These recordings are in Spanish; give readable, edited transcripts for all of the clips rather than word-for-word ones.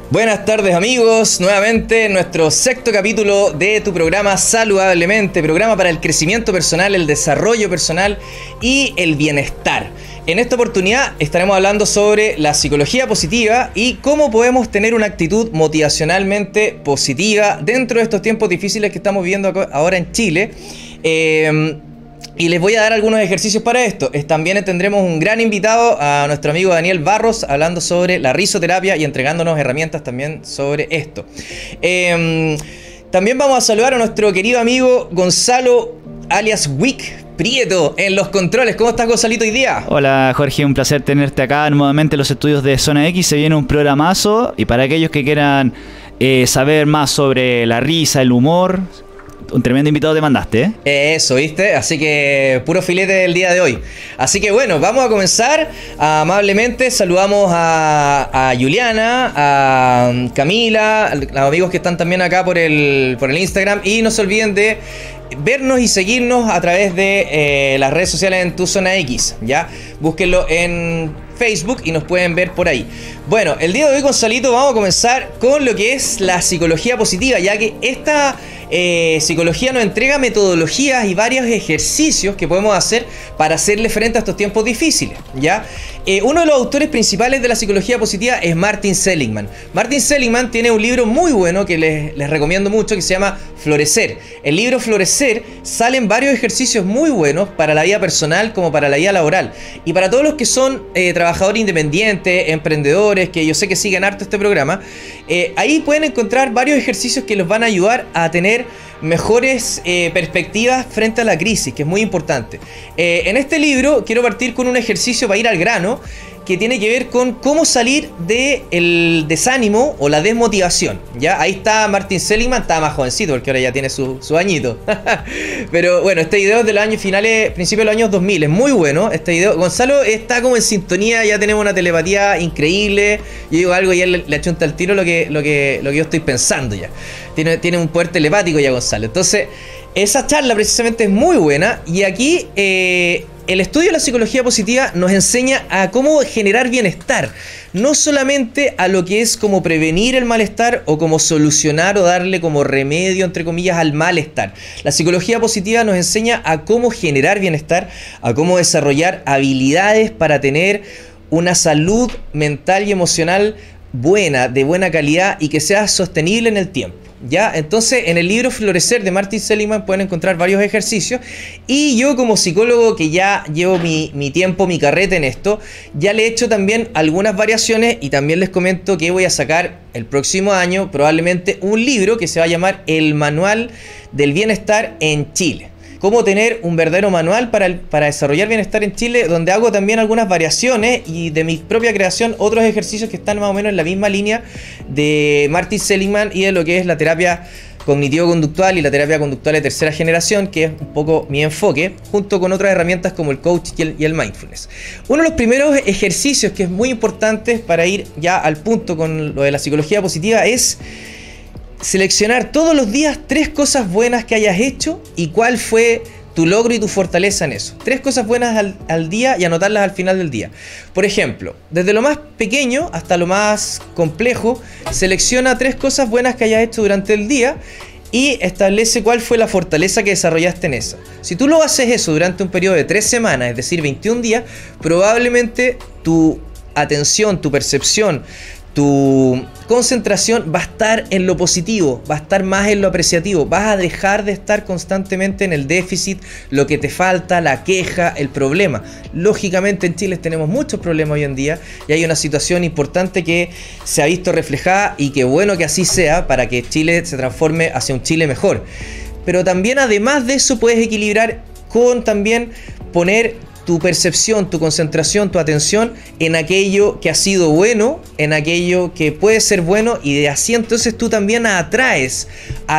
Buenas tardes amigos, nuevamente en nuestro sexto capítulo de tu programa Saludablemente, programa para el crecimiento personal, el desarrollo personal y el bienestar. En esta oportunidad estaremos hablando sobre la psicología positiva y cómo podemos tener una actitud motivacionalmente positiva dentro de estos tiempos difíciles que estamos viviendo ahora en Chile. Y les voy a dar algunos ejercicios para esto. También tendremos un gran invitado, a nuestro amigo Daniel Barros, hablando sobre la risoterapia y entregándonos herramientas también sobre esto. También vamos a saludar a nuestro querido amigo Gonzalo, alias Wick Prieto, en los controles. ¿Cómo estás, Gonzalito, hoy día? Hola, Jorge, un placer tenerte acá nuevamente en los estudios de Zona X. Se viene un programazo y para aquellos que quieran saber más sobre la risa, el humor... Un tremendo invitado te mandaste, ¿eh? Eso, ¿viste? Así que puro filete el día de hoy. Así que bueno, vamos a comenzar. Amablemente saludamos a Juliana, a Camila, a los amigos que están también acá por el Instagram. Y no se olviden de vernos y seguirnos a través de las redes sociales en Tu Zona X, ¿ya? Búsquenlo en Facebook y nos pueden ver por ahí. Bueno, el día de hoy, Gonzalito, vamos a comenzar con lo que es la psicología positiva, ya que esta psicología nos entrega metodologías y varios ejercicios que podemos hacer para hacerle frente a estos tiempos difíciles, ¿ya? Uno de los autores principales de la psicología positiva es Martin Seligman. Martin Seligman tiene un libro muy bueno que les recomiendo mucho, que se llama Florecer. El libro Florecer salen varios ejercicios muy buenos para la vida personal como para la vida laboral. Y para todos los que son trabajadores independientes, emprendedores, que yo sé que siguen harto este programa, ahí pueden encontrar varios ejercicios que los van a ayudar a tener mejores perspectivas frente a la crisis, que es muy importante. En este libro quiero partir con un ejercicio para ir al grano, que tiene que ver con cómo salir del desánimo o la desmotivación, ¿ya? Ahí está Martin Seligman, está más jovencito porque ahora ya tiene su añito. Pero bueno, este video es de los años finales, principios de los años 2000, es muy bueno este video. Gonzalo está como en sintonía, ya tenemos una telepatía increíble. Yo digo algo y él le achunta al tiro lo que yo estoy pensando ya. Tiene un poder telepático ya Gonzalo. Entonces, esa charla precisamente es muy buena y aquí... el estudio de la psicología positiva nos enseña a cómo generar bienestar, no solamente a lo que es como prevenir el malestar o como solucionar o darle como remedio, entre comillas, al malestar. La psicología positiva nos enseña a cómo generar bienestar, a cómo desarrollar habilidades para tener una salud mental y emocional buena, de buena calidad y que sea sostenible en el tiempo. ¿Ya? Entonces en el libro Florecer de Martin Seligman pueden encontrar varios ejercicios y yo como psicólogo que ya llevo mi tiempo, mi carreta en esto, ya le he hecho también algunas variaciones y también les comento que voy a sacar el próximo año probablemente un libro que se va a llamar El Manual del Bienestar en Chile. Cómo tener un verdadero manual para desarrollar bienestar en Chile, donde hago también algunas variaciones y de mi propia creación otros ejercicios que están más o menos en la misma línea de Martin Seligman y de lo que es la terapia cognitivo-conductual y la terapia conductual de tercera generación, que es un poco mi enfoque, junto con otras herramientas como el coach y el mindfulness. Uno de los primeros ejercicios que es muy importante para ir ya al punto con lo de la psicología positiva es seleccionar todos los días 3 cosas buenas que hayas hecho y cuál fue tu logro y tu fortaleza en eso. 3 cosas buenas al día y anotarlas al final del día. Por ejemplo, desde lo más pequeño hasta lo más complejo, selecciona 3 cosas buenas que hayas hecho durante el día y establece cuál fue la fortaleza que desarrollaste en esa. Si tú lo haces eso durante un periodo de 3 semanas, es decir, 21 días, probablemente tu atención, tu percepción, tu concentración va a estar en lo positivo, va a estar más en lo apreciativo, vas a dejar de estar constantemente en el déficit, lo que te falta, la queja, el problema. Lógicamente en Chile tenemos muchos problemas hoy en día y hay una situación importante que se ha visto reflejada y que bueno que así sea para que Chile se transforme hacia un Chile mejor. Pero también además de eso puedes equilibrar con también poner tu percepción, tu concentración, tu atención en aquello que ha sido bueno, en aquello que puede ser bueno y de así entonces tú también atraes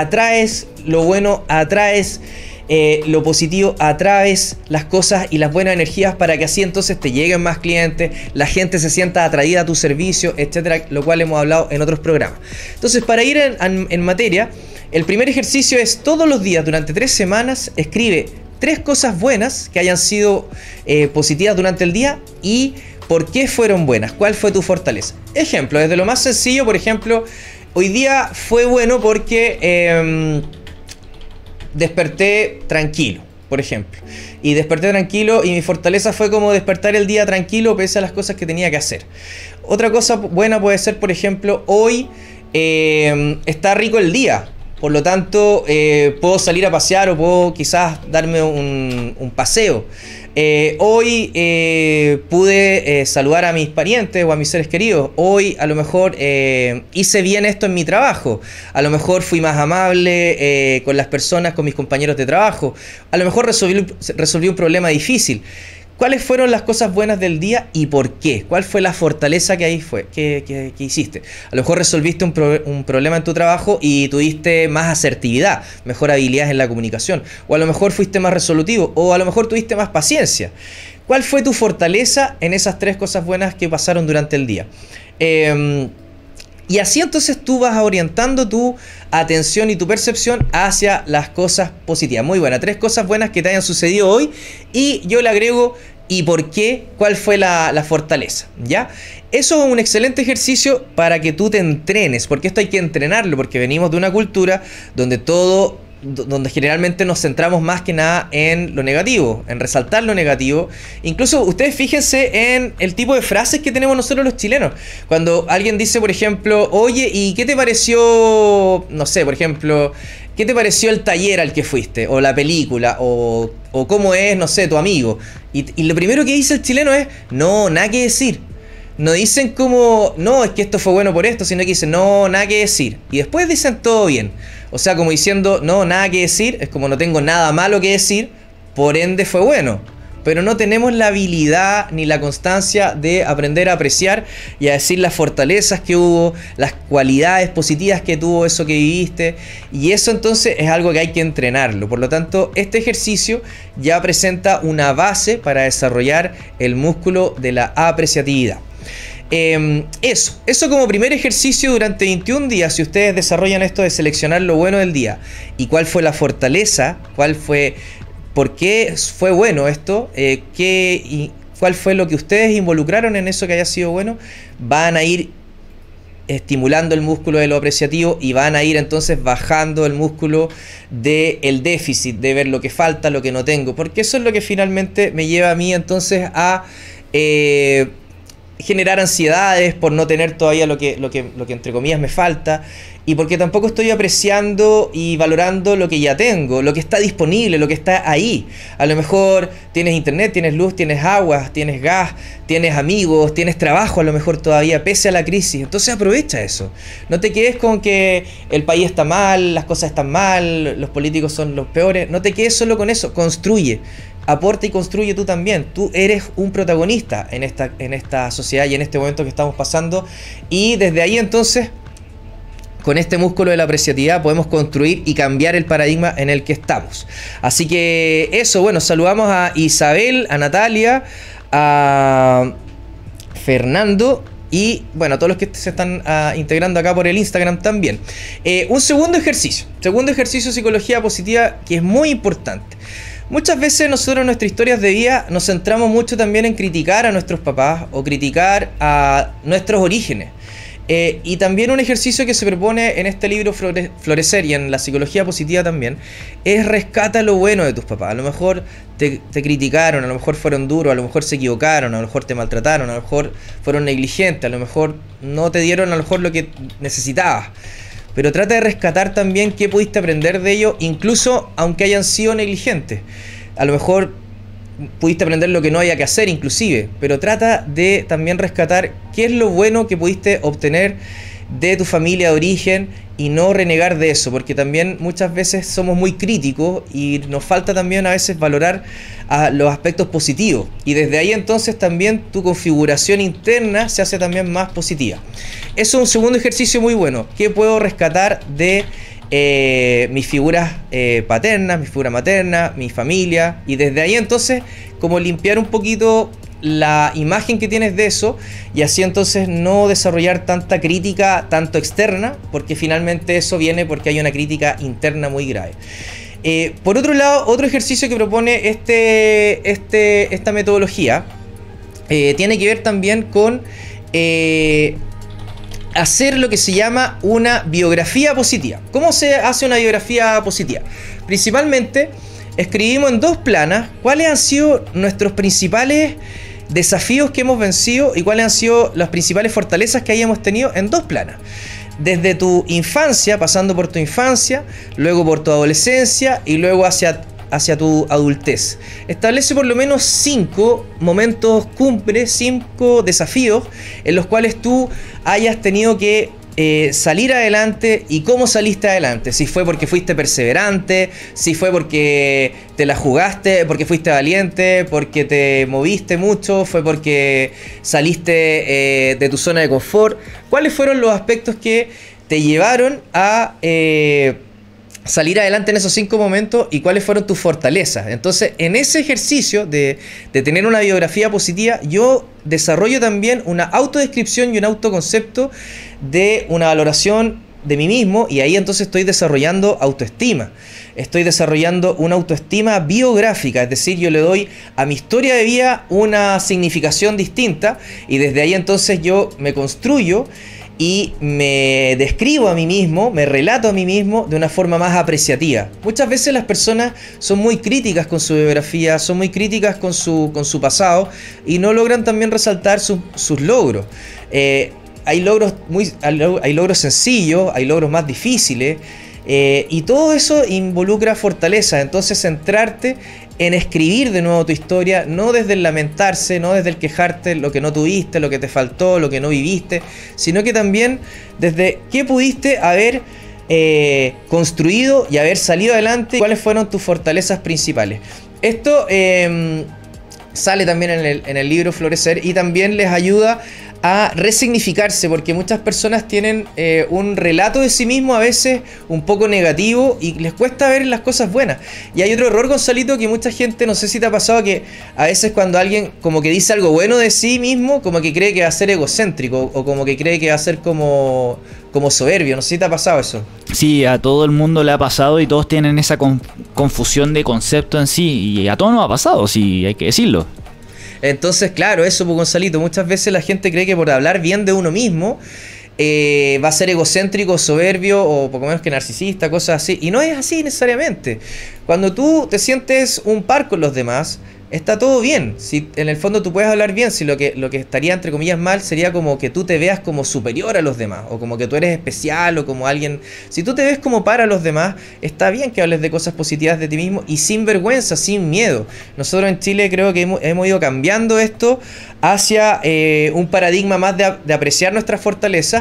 lo bueno, atraes lo positivo, atraes las cosas y las buenas energías para que así entonces te lleguen más clientes, la gente se sienta atraída a tu servicio, etcétera, lo cual hemos hablado en otros programas. Entonces, para ir en materia, el primer ejercicio es todos los días durante 3 semanas escribe 3 cosas buenas que hayan sido positivas durante el día y ¿por qué fueron buenas? ¿Cuál fue tu fortaleza? Ejemplo, desde lo más sencillo, por ejemplo, hoy día fue bueno porque desperté tranquilo, por ejemplo. Y desperté tranquilo y mi fortaleza fue como despertar el día tranquilo pese a las cosas que tenía que hacer. Otra cosa buena puede ser, por ejemplo, hoy está rico el día. Por lo tanto, puedo salir a pasear o puedo quizás darme un paseo. Hoy pude saludar a mis parientes o a mis seres queridos. Hoy a lo mejor hice bien esto en mi trabajo. A lo mejor fui más amable con las personas, con mis compañeros de trabajo. A lo mejor resolví un problema difícil. ¿Cuáles fueron las cosas buenas del día y por qué? ¿Cuál fue la fortaleza que ahí que hiciste? A lo mejor resolviste un problema en tu trabajo y tuviste más asertividad, mejor habilidades en la comunicación. O a lo mejor fuiste más resolutivo, o a lo mejor tuviste más paciencia. ¿Cuál fue tu fortaleza en esas 3 cosas buenas que pasaron durante el día? Y así entonces tú vas orientando tu atención y tu percepción hacia las cosas positivas. Muy buena, 3 cosas buenas que te hayan sucedido hoy. Y yo le agrego, ¿y por qué? ¿Cuál fue la fortaleza? ¿Ya? Eso es un excelente ejercicio para que tú te entrenes, porque esto hay que entrenarlo, porque venimos de una cultura donde generalmente nos centramos más que nada en lo negativo, en resaltar lo negativo. Incluso ustedes fíjense en el tipo de frases que tenemos nosotros los chilenos. Cuando alguien dice, por ejemplo, oye, ¿y qué te pareció, no sé, por ejemplo, qué te pareció el taller al que fuiste? O la película, o cómo es, no sé, tu amigo. Y lo primero que dice el chileno es, no, nada que decir. No dicen como, no, es que esto fue bueno por esto, sino que dicen, no, nada que decir. Y después dicen todo bien. O sea, como diciendo, no, nada que decir, es como no tengo nada malo que decir, por ende fue bueno. Pero no tenemos la habilidad ni la constancia de aprender a apreciar y a decir las fortalezas que hubo, las cualidades positivas que tuvo eso que viviste. Y eso entonces es algo que hay que entrenarlo. Por lo tanto, este ejercicio ya presenta una base para desarrollar el músculo de la apreciatividad. Eso como primer ejercicio durante 21 días. Si ustedes desarrollan esto de seleccionar lo bueno del día y cuál fue la fortaleza, por qué fue bueno esto, cuál fue lo que ustedes involucraron en eso que haya sido bueno, van a ir estimulando el músculo de lo apreciativo y van a ir entonces bajando el músculo del déficit, de ver lo que falta, lo que no tengo, porque eso es lo que finalmente me lleva a mí entonces a generar ansiedades por no tener todavía lo que entre comillas me falta, y porque tampoco estoy apreciando y valorando lo que ya tengo, lo que está disponible, lo que está ahí. A lo mejor tienes internet, tienes luz, tienes agua, tienes gas, tienes amigos, tienes trabajo a lo mejor todavía, pese a la crisis. Entonces aprovecha eso. No te quedes con que el país está mal, las cosas están mal, los políticos son los peores. No te quedes solo con eso, construye. Aporta y construye tú también. Tú eres un protagonista en esta sociedad y en este momento que estamos pasando. Y desde ahí entonces, con este músculo de la apreciatividad, podemos construir y cambiar el paradigma en el que estamos. Así que eso, bueno, saludamos a Isabel, a Natalia, a Fernando y bueno, a todos los que se están integrando acá por el Instagram también. Un segundo ejercicio de psicología positiva que es muy importante. Muchas veces nosotros en nuestras historias de vida nos centramos mucho también en criticar a nuestros papás o criticar a nuestros orígenes. Y también un ejercicio que se propone en este libro Florecer y en la psicología positiva también es rescata lo bueno de tus papás. A lo mejor te criticaron, a lo mejor fueron duros, a lo mejor se equivocaron, a lo mejor te maltrataron, a lo mejor fueron negligentes, a lo mejor no te dieron a lo mejor lo que necesitabas. Pero trata de rescatar también qué pudiste aprender de ellos, incluso aunque hayan sido negligentes. A lo mejor pudiste aprender lo que no había que hacer inclusive, pero trata de también rescatar qué es lo bueno que pudiste obtener de tu familia de origen y no renegar de eso, porque también muchas veces somos muy críticos y nos falta también a veces valorar los aspectos positivos, y desde ahí entonces también tu configuración interna se hace también más positiva. Eso es un segundo ejercicio muy bueno. ¿Qué puedo rescatar de mis figuras paternas, mi figura materna, mi familia? Y desde ahí entonces como limpiar un poquito la imagen que tienes de eso, y así entonces no desarrollar tanta crítica tanto externa, porque finalmente eso viene porque hay una crítica interna muy grave. Por otro lado, otro ejercicio que propone esta metodología tiene que ver también con hacer lo que se llama una biografía positiva. ¿Cómo se hace una biografía positiva? Principalmente escribimos en 2 planas cuáles han sido nuestros principales desafíos que hemos vencido y cuáles han sido las principales fortalezas que hayamos tenido en 2 planas. Desde tu infancia, pasando por tu infancia, luego por tu adolescencia y luego hacia tu adultez. Establece por lo menos 5 momentos cumbre, 5 desafíos en los cuales tú hayas tenido que salir adelante y cómo saliste adelante. Si fue porque fuiste perseverante, si fue porque te la jugaste, porque fuiste valiente, porque te moviste mucho, fue porque saliste de tu zona de confort. ¿Cuáles fueron los aspectos que te llevaron a salir adelante en esos 5 momentos y cuáles fueron tus fortalezas? Entonces, en ese ejercicio de tener una biografía positiva, yo desarrollo también una autodescripción y un autoconcepto de una valoración de mí mismo, y ahí entonces estoy desarrollando autoestima. Estoy desarrollando una autoestima biográfica, es decir, yo le doy a mi historia de vida una significación distinta, y desde ahí entonces yo me construyo y me describo a mí mismo, me relato a mí mismo de una forma más apreciativa. Muchas veces las personas son muy críticas con su biografía, son muy críticas con su pasado, y no logran también resaltar sus logros. Hay logros sencillos, hay logros más difíciles, y todo eso involucra fortaleza. Entonces, centrarte en escribir de nuevo tu historia, no desde el lamentarse, no desde el quejarte lo que no tuviste, lo que te faltó, lo que no viviste, sino que también desde qué pudiste haber construido y haber salido adelante, cuáles fueron tus fortalezas principales. Esto sale también en el libro Florecer, y también les ayuda a resignificarse, porque muchas personas tienen un relato de sí mismo a veces un poco negativo y les cuesta ver las cosas buenas. Y hay otro error, Gonzalito, que mucha gente, no sé si te ha pasado, que a veces cuando alguien como que dice algo bueno de sí mismo, como que cree que va a ser egocéntrico, o como que cree que va a ser como soberbio. No sé si te ha pasado eso. Sí, a todo el mundo le ha pasado, y todos tienen esa confusión de concepto en sí, y a todos nos ha pasado, sí, hay que decirlo. Entonces, claro, eso, pues, Gonzalito, muchas veces la gente cree que por hablar bien de uno mismo va a ser egocéntrico, soberbio, o poco menos que narcisista, cosas así. Y no es así necesariamente. Cuando tú te sientes un par con los demás, está todo bien. Si en el fondo tú puedes hablar bien, si lo que estaría entre comillas mal sería como que tú te veas como superior a los demás, o como que tú eres especial, o como alguien. Si tú te ves como para los demás, está bien que hables de cosas positivas de ti mismo, y sin vergüenza, sin miedo. Nosotros en Chile creo que hemos ido cambiando esto hacia un paradigma más de apreciar nuestras fortalezas,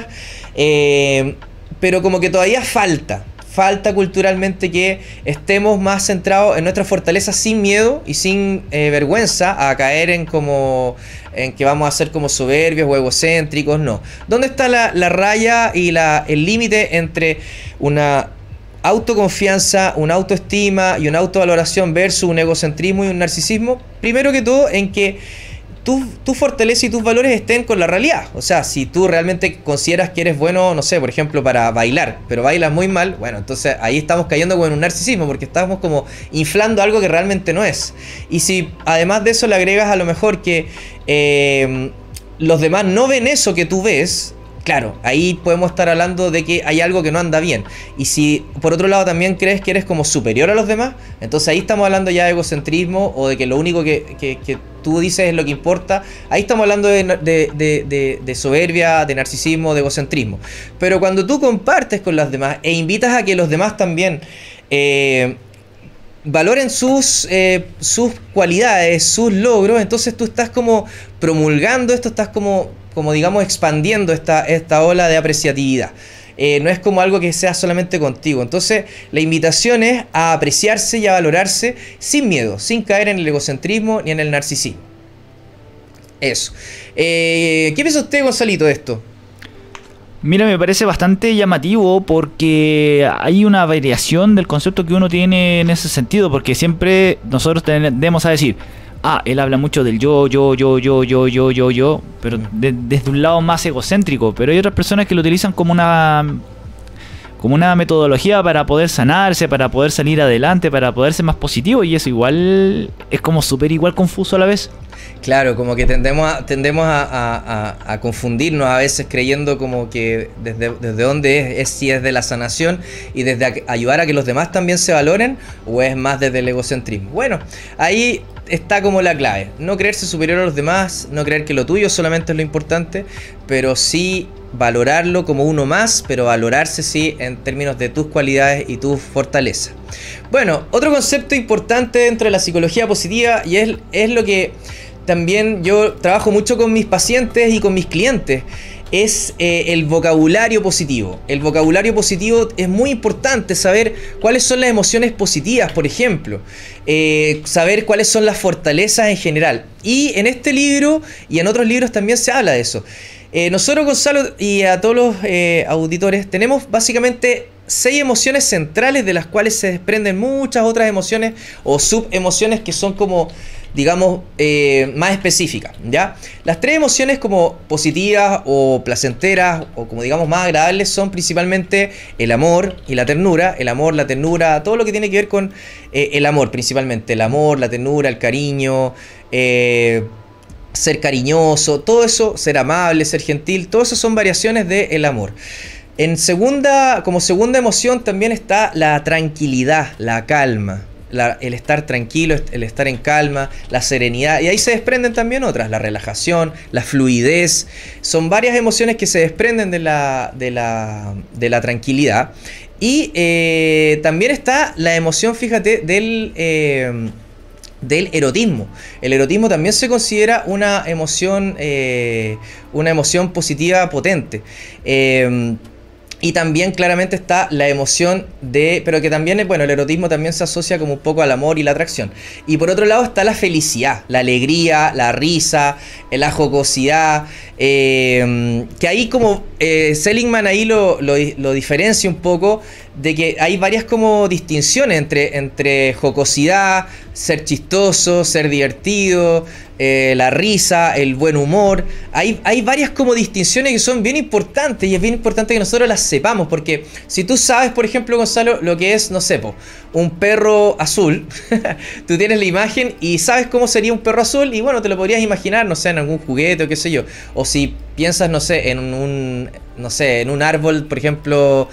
pero como que todavía falta culturalmente que estemos más centrados en nuestras fortalezas, sin miedo y sin vergüenza a caer en que vamos a ser como soberbios o egocéntricos. No. ¿Dónde está la raya y el límite entre una autoconfianza, una autoestima y una autovaloración versus un egocentrismo y un narcisismo? Primero que todo, en que tu fortaleza y tus valores estén con la realidad. O sea, si tú realmente consideras que eres bueno, no sé, por ejemplo, para bailar, pero bailas muy mal, bueno, entonces ahí estamos cayendo con un narcisismo, porque estamos como inflando algo que realmente no es. Y si además de eso le agregas a lo mejor que los demás no ven eso que tú ves, claro, ahí podemos estar hablando de que hay algo que no anda bien. Y si por otro lado también crees que eres como superior a los demás, entonces ahí estamos hablando ya de egocentrismo, o de que lo único que tú dices es lo que importa. Ahí estamos hablando de soberbia, de narcisismo, de egocentrismo. Pero cuando tú compartes con los demás e invitas a que los demás también valoren sus cualidades, sus logros, entonces tú estás como promulgando esto, estás como digamos expandiendo esta ola de apreciatividad. No es como algo que sea solamente contigo. Entonces la invitación es a apreciarse y a valorarse sin miedo, sin caer en el egocentrismo ni en el narcisismo. Eso. ¿Qué piensa usted, Gonzalito, de esto? Mira, me parece bastante llamativo, porque hay una variación del concepto que uno tiene en ese sentido, porque siempre nosotros tendemos a decir: él habla mucho del yo, pero desde un lado más egocéntrico. Pero hay otras personas que lo utilizan como una metodología para poder sanarse, para poder salir adelante, para poder ser más positivo, y eso igual es como súper igual confuso a la vez. Claro, como que tendemos a confundirnos a veces creyendo como que desde dónde es si es de la sanación y desde ayudar a que los demás también se valoren, o es más desde el egocentrismo. Bueno, ahí está como la clave, no creerse superior a los demás, no creer que lo tuyo solamente es lo importante, pero sí valorarlo como uno más, pero valorarse sí en términos de tus cualidades y tus fortalezas. Bueno, otro concepto importante dentro de la psicología positiva, y es lo que también yo trabajo mucho con mis pacientes y con mis clientes, es el vocabulario positivo. El vocabulario positivo es muy importante, saber cuáles son las emociones positivas, por ejemplo, saber cuáles son las fortalezas en general. Y en este libro y en otros libros también se habla de eso. Nosotros, Gonzalo, y a todos los auditores, tenemos básicamente 6 emociones centrales, de las cuales se desprenden muchas otras emociones o subemociones que son como, digamos, más específicas, ¿ya? Las 3 emociones como positivas o placenteras o como digamos más agradables son principalmente el amor y la ternura. El amor, la ternura, todo lo que tiene que ver con el amor principalmente. El amor, la ternura, el cariño, ser cariñoso, todo eso, ser amable, ser gentil, todo eso son variaciones del amor. Como segunda emoción también está la tranquilidad, la calma, el estar tranquilo, el estar en calma, la serenidad, y ahí se desprenden también otras, la relajación, la fluidez. Son varias emociones que se desprenden de la tranquilidad. Y también está la emoción, fíjate, del erotismo. El erotismo también se considera una emoción positiva potente. Y también claramente está la emoción pero que también, bueno, el erotismo también se asocia como un poco al amor y la atracción. Y por otro lado está la felicidad, la alegría, la risa, la jocosidad, que ahí como Seligman ahí lo diferencia un poco, de que hay varias como distinciones entre jocosidad, ser chistoso, ser divertido, la risa, el buen humor. Hay varias como distinciones que son bien importantes, y es bien importante que nosotros las sepamos, porque si tú sabes, por ejemplo, Gonzalo, lo que es, no sé, un perro azul, tú tienes la imagen y sabes cómo sería un perro azul, y bueno, te lo podrías imaginar, no sé, en algún juguete o qué sé yo, o si piensas, no sé, en un árbol, por ejemplo,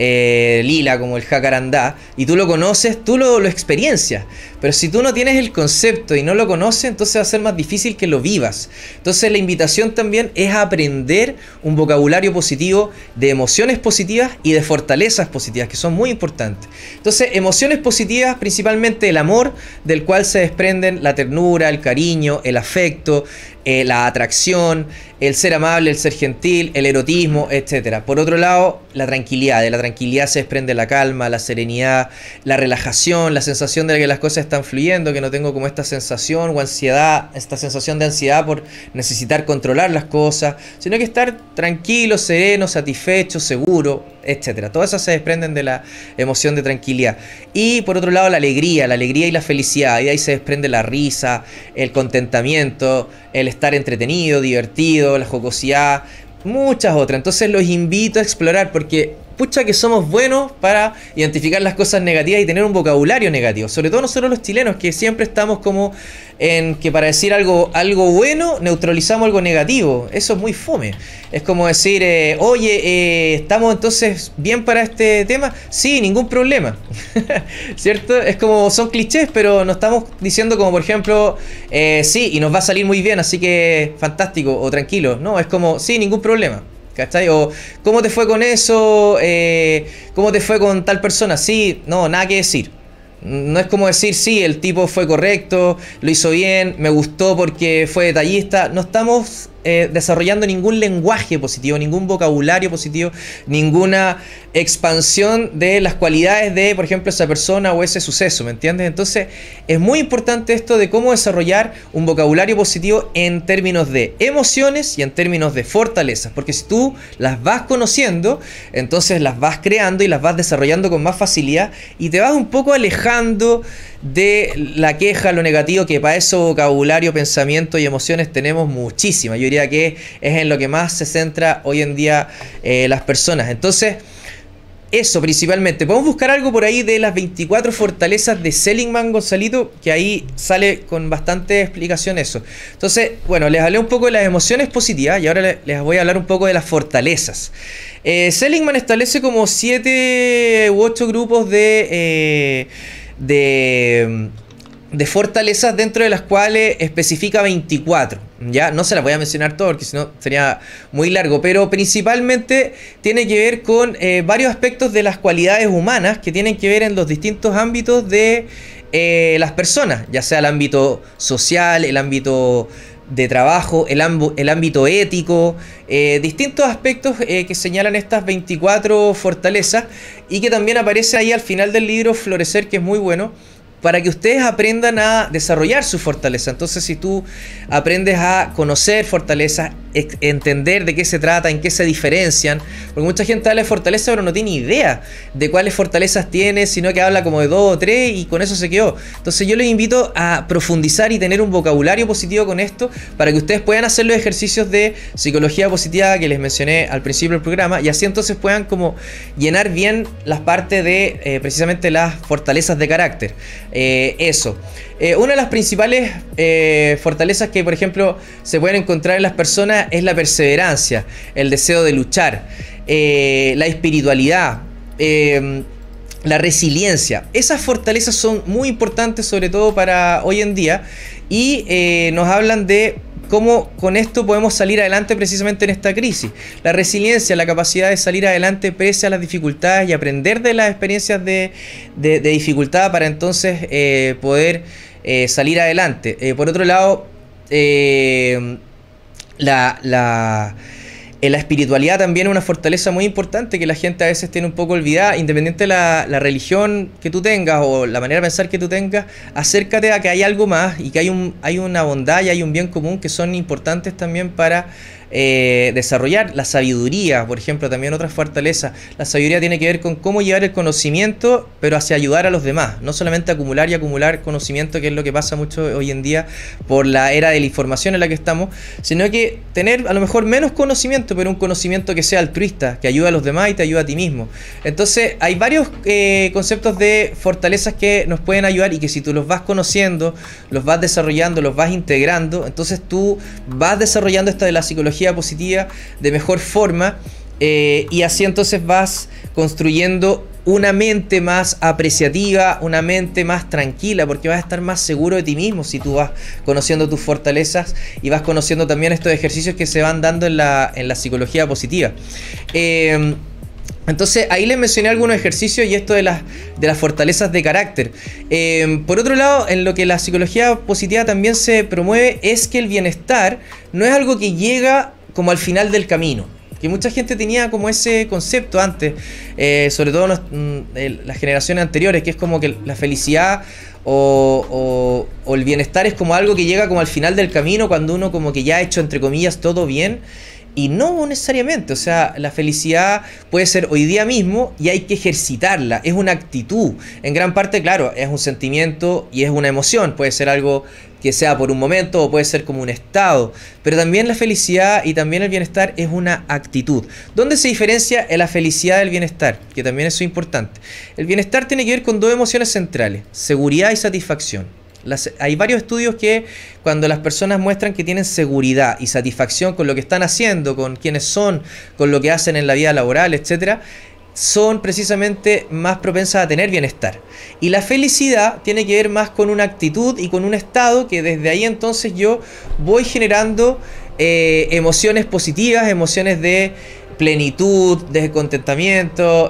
lila, como el jacarandá, y tú lo conoces, tú lo experiencias. Pero si tú no tienes el concepto y no lo conoces, entonces va a ser más difícil que lo vivas. Entonces la invitación también es a aprender un vocabulario positivo de emociones positivas y de fortalezas positivas, que son muy importantes. Entonces, emociones positivas, principalmente el amor, del cual se desprenden la ternura, el cariño, el afecto, la atracción, el ser amable, el ser gentil, el erotismo, etc. Por otro lado, la tranquilidad. De la tranquilidad se desprende la calma, la serenidad, la relajación, la sensación de que las cosas están fluyendo, que no tengo como esta sensación o ansiedad, esta sensación de ansiedad por necesitar controlar las cosas, sino que estar tranquilo, sereno, satisfecho, seguro, etc. Todas esas se desprenden de la emoción de tranquilidad. Y por otro lado, la alegría y la felicidad. Y ahí se desprende la risa, el contentamiento, el estar entretenido, divertido, la jocosidad, muchas otras. Entonces los invito a explorar, porque pucha que somos buenos para identificar las cosas negativas y tener un vocabulario negativo. Sobre todo nosotros los chilenos, que siempre estamos como en que para decir algo bueno neutralizamos algo negativo. Eso es muy fome. Es como decir, oye, ¿estamos entonces bien para este tema? Sí, ningún problema. ¿Cierto? Es como, son clichés, pero no estamos diciendo como, por ejemplo, sí, y nos va a salir muy bien, así que fantástico o tranquilo. No, es como, sí, ningún problema. ¿Cachai? O ¿cómo te fue con eso? ¿Cómo te fue con tal persona? Sí, no, nada que decir. No es como decir, sí, el tipo fue correcto, lo hizo bien, me gustó porque fue detallista. No estamos desarrollando ningún lenguaje positivo, ningún vocabulario positivo, ninguna expansión de las cualidades de, por ejemplo, esa persona o ese suceso, ¿me entiendes? Entonces, es muy importante esto de cómo desarrollar un vocabulario positivo en términos de emociones y en términos de fortalezas, porque si tú las vas conociendo, entonces las vas creando y las vas desarrollando con más facilidad, y te vas un poco alejando de la queja, lo negativo, que para eso vocabulario, pensamiento y emociones tenemos muchísimas. Yo diría que es en lo que más se centra hoy en día las personas. Entonces, Eso principalmente. Podemos buscar algo por ahí de las 24 fortalezas de Seligman, Gonzalito, que ahí sale con bastante explicación eso. Entonces, bueno, les hablé un poco de las emociones positivas y ahora les voy a hablar un poco de las fortalezas. Seligman establece como 7 u 8 grupos de fortalezas, dentro de las cuales especifica 24. Ya no se las voy a mencionar todas porque si no sería muy largo, pero principalmente tiene que ver con varios aspectos de las cualidades humanas que tienen que ver en los distintos ámbitos de las personas, ya sea el ámbito social, el ámbito de trabajo, el ámbito ético, distintos aspectos que señalan estas 24 fortalezas y que también aparece ahí al final del libro Florecer, que es muy bueno, para que ustedes aprendan a desarrollar su fortaleza. Entonces, si tú aprendes a conocer fortalezas, entender de qué se trata, en qué se diferencian, porque mucha gente habla de fortaleza pero no tiene idea de cuáles fortalezas tiene, sino que habla como de 2 o 3 y con eso se quedó. Entonces yo les invito a profundizar y tener un vocabulario positivo con esto, para que ustedes puedan hacer los ejercicios de psicología positiva que les mencioné al principio del programa, y así entonces puedan como llenar bien las partes de precisamente las fortalezas de carácter. Eso. Una de las principales fortalezas que, por ejemplo, se pueden encontrar en las personas es la perseverancia, el deseo de luchar, la espiritualidad, la resiliencia. Esas fortalezas son muy importantes, sobre todo para hoy en día, y nos hablan de cómo con esto podemos salir adelante precisamente en esta crisis. La resiliencia, la capacidad de salir adelante pese a las dificultades y aprender de las experiencias de dificultad para entonces poder salir adelante. Por otro lado, la espiritualidad también es una fortaleza muy importante que la gente a veces tiene un poco olvidada. Independiente de la religión que tú tengas o la manera de pensar que tú tengas, acércate a que hay algo más y que hay una bondad y hay un bien común que son importantes también para desarrollar. La sabiduría, por ejemplo, también otra fortaleza. La sabiduría tiene que ver con cómo llevar el conocimiento, pero hacia ayudar a los demás, no solamente acumular y acumular conocimiento, que es lo que pasa mucho hoy en día por la era de la información en la que estamos, sino que tener a lo mejor menos conocimiento, pero un conocimiento que sea altruista, que ayude a los demás y te ayuda a ti mismo. Entonces hay varios conceptos de fortalezas que nos pueden ayudar y que si tú los vas conociendo, los vas desarrollando, los vas integrando, entonces tú vas desarrollando esta de la psicología positiva de mejor forma, y así entonces vas construyendo una mente más apreciativa, una mente más tranquila, porque vas a estar más seguro de ti mismo si tú vas conociendo tus fortalezas y vas conociendo también estos ejercicios que se van dando en la psicología positiva. Entonces ahí les mencioné algunos ejercicios y esto de las fortalezas de carácter. Por otro lado, en lo que la psicología positiva también se promueve es que el bienestar no es algo que llega como al final del camino, que mucha gente tenía como ese concepto antes, sobre todo las generaciones anteriores, que es como que la felicidad o el bienestar es como algo que llega como al final del camino, cuando uno como que ya ha hecho entre comillas todo bien. Y no necesariamente, o sea, la felicidad puede ser hoy día mismo y hay que ejercitarla, es una actitud. En gran parte, claro, es un sentimiento y es una emoción, puede ser algo que sea por un momento o puede ser como un estado, pero también la felicidad y también el bienestar es una actitud. ¿Dónde se diferencia la felicidad del bienestar? Que también eso es importante. El bienestar tiene que ver con 2 emociones centrales, seguridad y satisfacción. Hay varios estudios que cuando las personas muestran que tienen seguridad y satisfacción con lo que están haciendo, con quienes son, con lo que hacen en la vida laboral, etcétera, son precisamente más propensas a tener bienestar. Y la felicidad tiene que ver más con una actitud y con un estado que desde ahí entonces yo voy generando emociones positivas, emociones de plenitud, de contentamiento,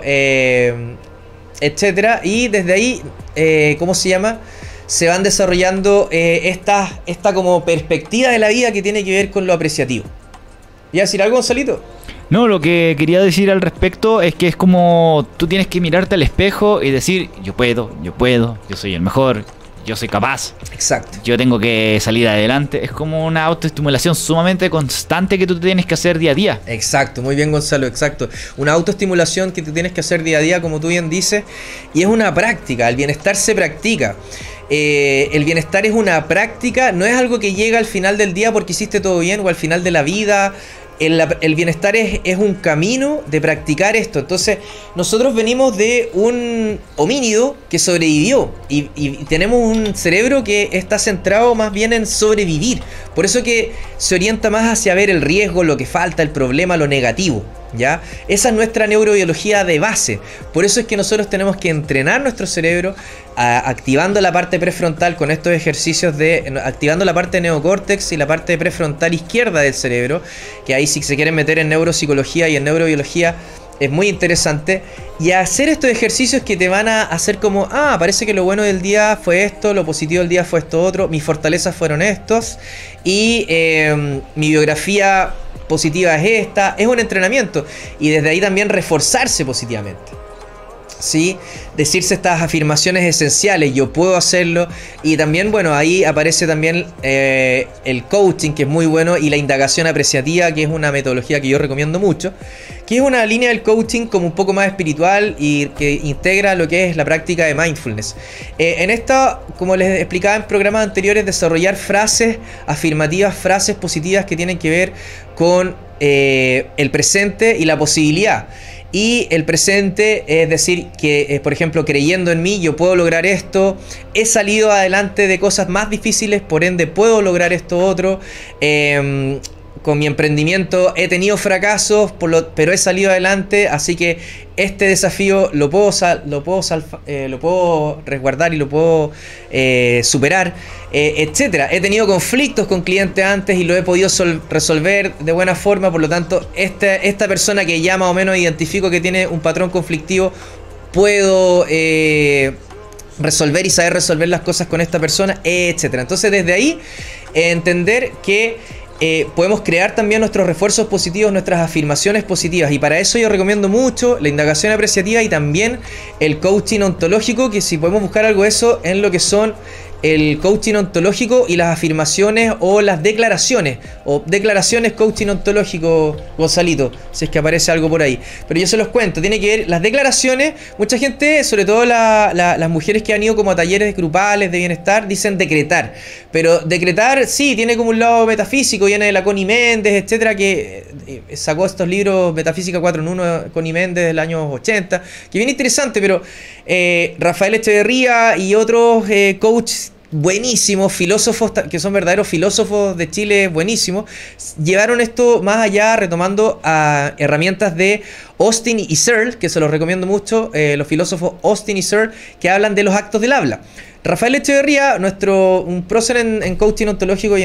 etcétera. Y desde ahí, ¿cómo se llama? Se van desarrollando esta como perspectiva de la vida que tiene que ver con lo apreciativo. ¿Iba a decir algo, Gonzalito? No, lo que quería decir al respecto es que es como tú tienes que mirarte al espejo y decir, yo puedo, yo soy el mejor, yo soy capaz. Exacto. Yo tengo que salir adelante. Es como una autoestimulación sumamente constante que tú tienes que hacer día a día. Exacto, muy bien, Gonzalo, exacto. Una autoestimulación que tú tienes que hacer día a día, como tú bien dices, y es una práctica, el bienestar se practica. El bienestar es una práctica, no es algo que llega al final del día porque hiciste todo bien o al final de la vida el bienestar es un camino de practicar esto. Entonces, nosotros venimos de un homínido que sobrevivió y tenemos un cerebro que está centrado más bien en sobrevivir. Por eso que se orienta más hacia ver el riesgo, lo que falta, el problema, lo negativo, ¿ya? Esa es nuestra neurobiología de base. Por eso es que nosotros tenemos que entrenar nuestro cerebro activando la parte prefrontal con estos ejercicios activando la parte neocórtex y la parte prefrontal izquierda del cerebro, que ahí si se quieren meter en neuropsicología y en neurobiología es muy interesante, y hacer estos ejercicios que te van a hacer como, parece que lo bueno del día fue esto, lo positivo del día fue esto otro, mis fortalezas fueron estos, y mi biografía positiva es esta. Es un entrenamiento, y desde ahí también reforzarse positivamente, ¿sí? Decirse estas afirmaciones esenciales, yo puedo hacerlo. Y también, bueno, ahí aparece también el coaching, que es muy bueno, y la indagación apreciativa, que es una metodología que yo recomiendo mucho, que es una línea del coaching como un poco más espiritual y que integra lo que es la práctica de mindfulness. En esta, como les explicaba en programas anteriores, desarrollar frases afirmativas, frases positivas que tienen que ver con el presente y la posibilidad. Y el presente es decir que, por ejemplo, creyendo en mí, yo puedo lograr esto, he salido adelante de cosas más difíciles, por ende puedo lograr esto otro, con mi emprendimiento he tenido fracasos, pero he salido adelante, así que este desafío lo puedo resguardar y lo puedo superar, etcétera. He tenido conflictos con clientes antes y lo he podido resolver de buena forma, por lo tanto, esta persona que ya más o menos identifico que tiene un patrón conflictivo, puedo resolver y saber resolver las cosas con esta persona, etcétera. Entonces, desde ahí, entender que podemos crear también nuestros refuerzos positivos, nuestras afirmaciones positivas, y para eso yo recomiendo mucho la indagación apreciativa y también el coaching ontológico, que si podemos buscar algo de eso en lo que son el coaching ontológico y las afirmaciones o las declaraciones, o declaraciones coaching ontológico, Gonzalito, si es que aparece algo por ahí. Pero yo se los cuento, tiene que ver las declaraciones. Mucha gente, sobre todo las mujeres que han ido como a talleres grupales de bienestar, dicen decretar, pero decretar sí tiene como un lado metafísico, viene de la Connie Méndez, etcétera, que sacó estos libros Metafísica 4 en 1, Connie Méndez, del año 80, que bien interesante. Pero Rafael Echeverría y otros coaches buenísimos, filósofos que son verdaderos filósofos de Chile, buenísimos, llevaron esto más allá, retomando a herramientas de Austin y Searle, que se los recomiendo mucho, los filósofos Austin y Searle, que hablan de los actos del habla. Rafael Echeverría, un prócer en coaching ontológico y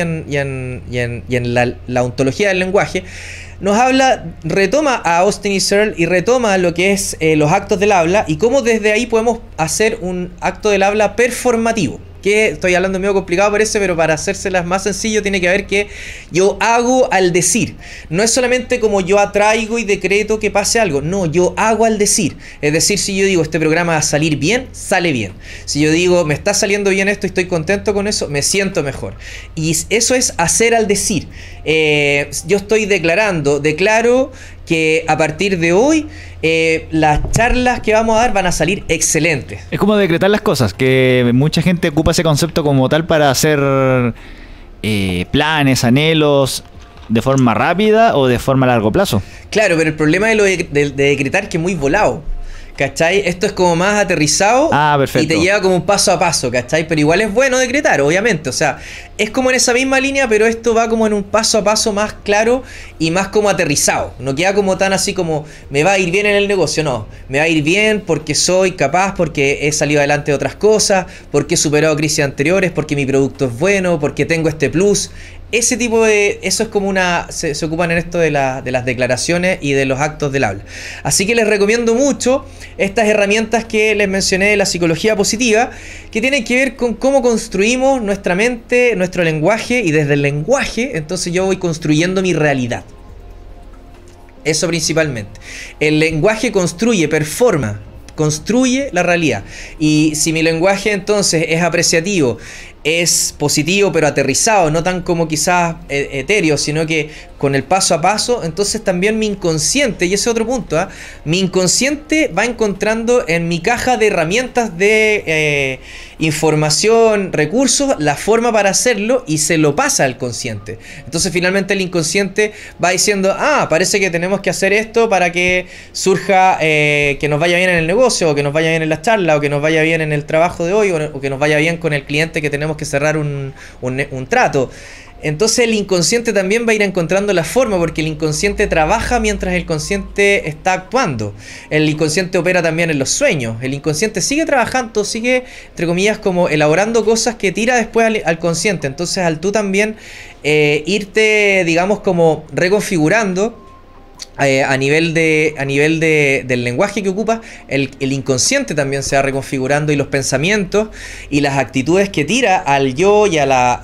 en la ontología del lenguaje, nos retoma a Austin y Searle y retoma lo que es los actos del habla y cómo desde ahí podemos hacer un acto del habla performativo. Que estoy hablando medio complicado parece, pero para hacérselas más sencillo tiene que ver que yo hago al decir. No es solamente como yo atraigo y decreto que pase algo. No, yo hago al decir. Es decir, si yo digo este programa va a salir bien, sale bien. Si yo digo me está saliendo bien esto y estoy contento con eso, me siento mejor. Y eso es hacer al decir. Yo estoy declaro que a partir de hoy las charlas que vamos a dar van a salir excelentes. Es como decretar las cosas, que mucha gente ocupa ese concepto como tal para hacer planes, anhelos, de forma rápida o de forma a largo plazo. Claro, pero el problema de decretar es que es muy volado, ¿cachai? Esto es como más aterrizado y te lleva como un paso a paso, ¿cachai? Pero igual es bueno decretar, obviamente. O sea, es como en esa misma línea, pero esto va como en un paso a paso más claro y más como aterrizado. No queda como tan así como me va a ir bien en el negocio, no. Me va a ir bien porque soy capaz, porque he salido adelante de otras cosas, porque he superado crisis anteriores, porque mi producto es bueno, porque tengo este plus. Ese tipo de... Eso es como se ocupan en esto de las declaraciones y de los actos del habla. Así que les recomiendo mucho estas herramientas que les mencioné de la psicología positiva, que tienen que ver con cómo construimos nuestra mente, nuestro lenguaje, y desde el lenguaje, entonces yo voy construyendo mi realidad. Eso principalmente. El lenguaje construye la realidad. Y si mi lenguaje entonces es apreciativo, es positivo pero aterrizado, no tan como quizás etéreo, sino que con el paso a paso, entonces también mi inconsciente, y ese es otro punto, mi inconsciente va encontrando en mi caja de herramientas de información, recursos, la forma para hacerlo y se lo pasa al consciente. Entonces finalmente el inconsciente va diciendo, parece que tenemos que hacer esto para que surja, que nos vaya bien en el negocio, o que nos vaya bien en las charlas, o que nos vaya bien en el trabajo de hoy, o que nos vaya bien con el cliente que tenemos que cerrar un trato. Entonces el inconsciente también va a ir encontrando la forma, porque el inconsciente trabaja mientras el consciente está actuando. El inconsciente opera también en los sueños. El inconsciente sigue trabajando, sigue, entre comillas, como elaborando cosas que tira después al consciente. Entonces al tú también irte, digamos, como reconfigurando a nivel del lenguaje que ocupas, el inconsciente también se va reconfigurando, y los pensamientos y las actitudes que tira al yo y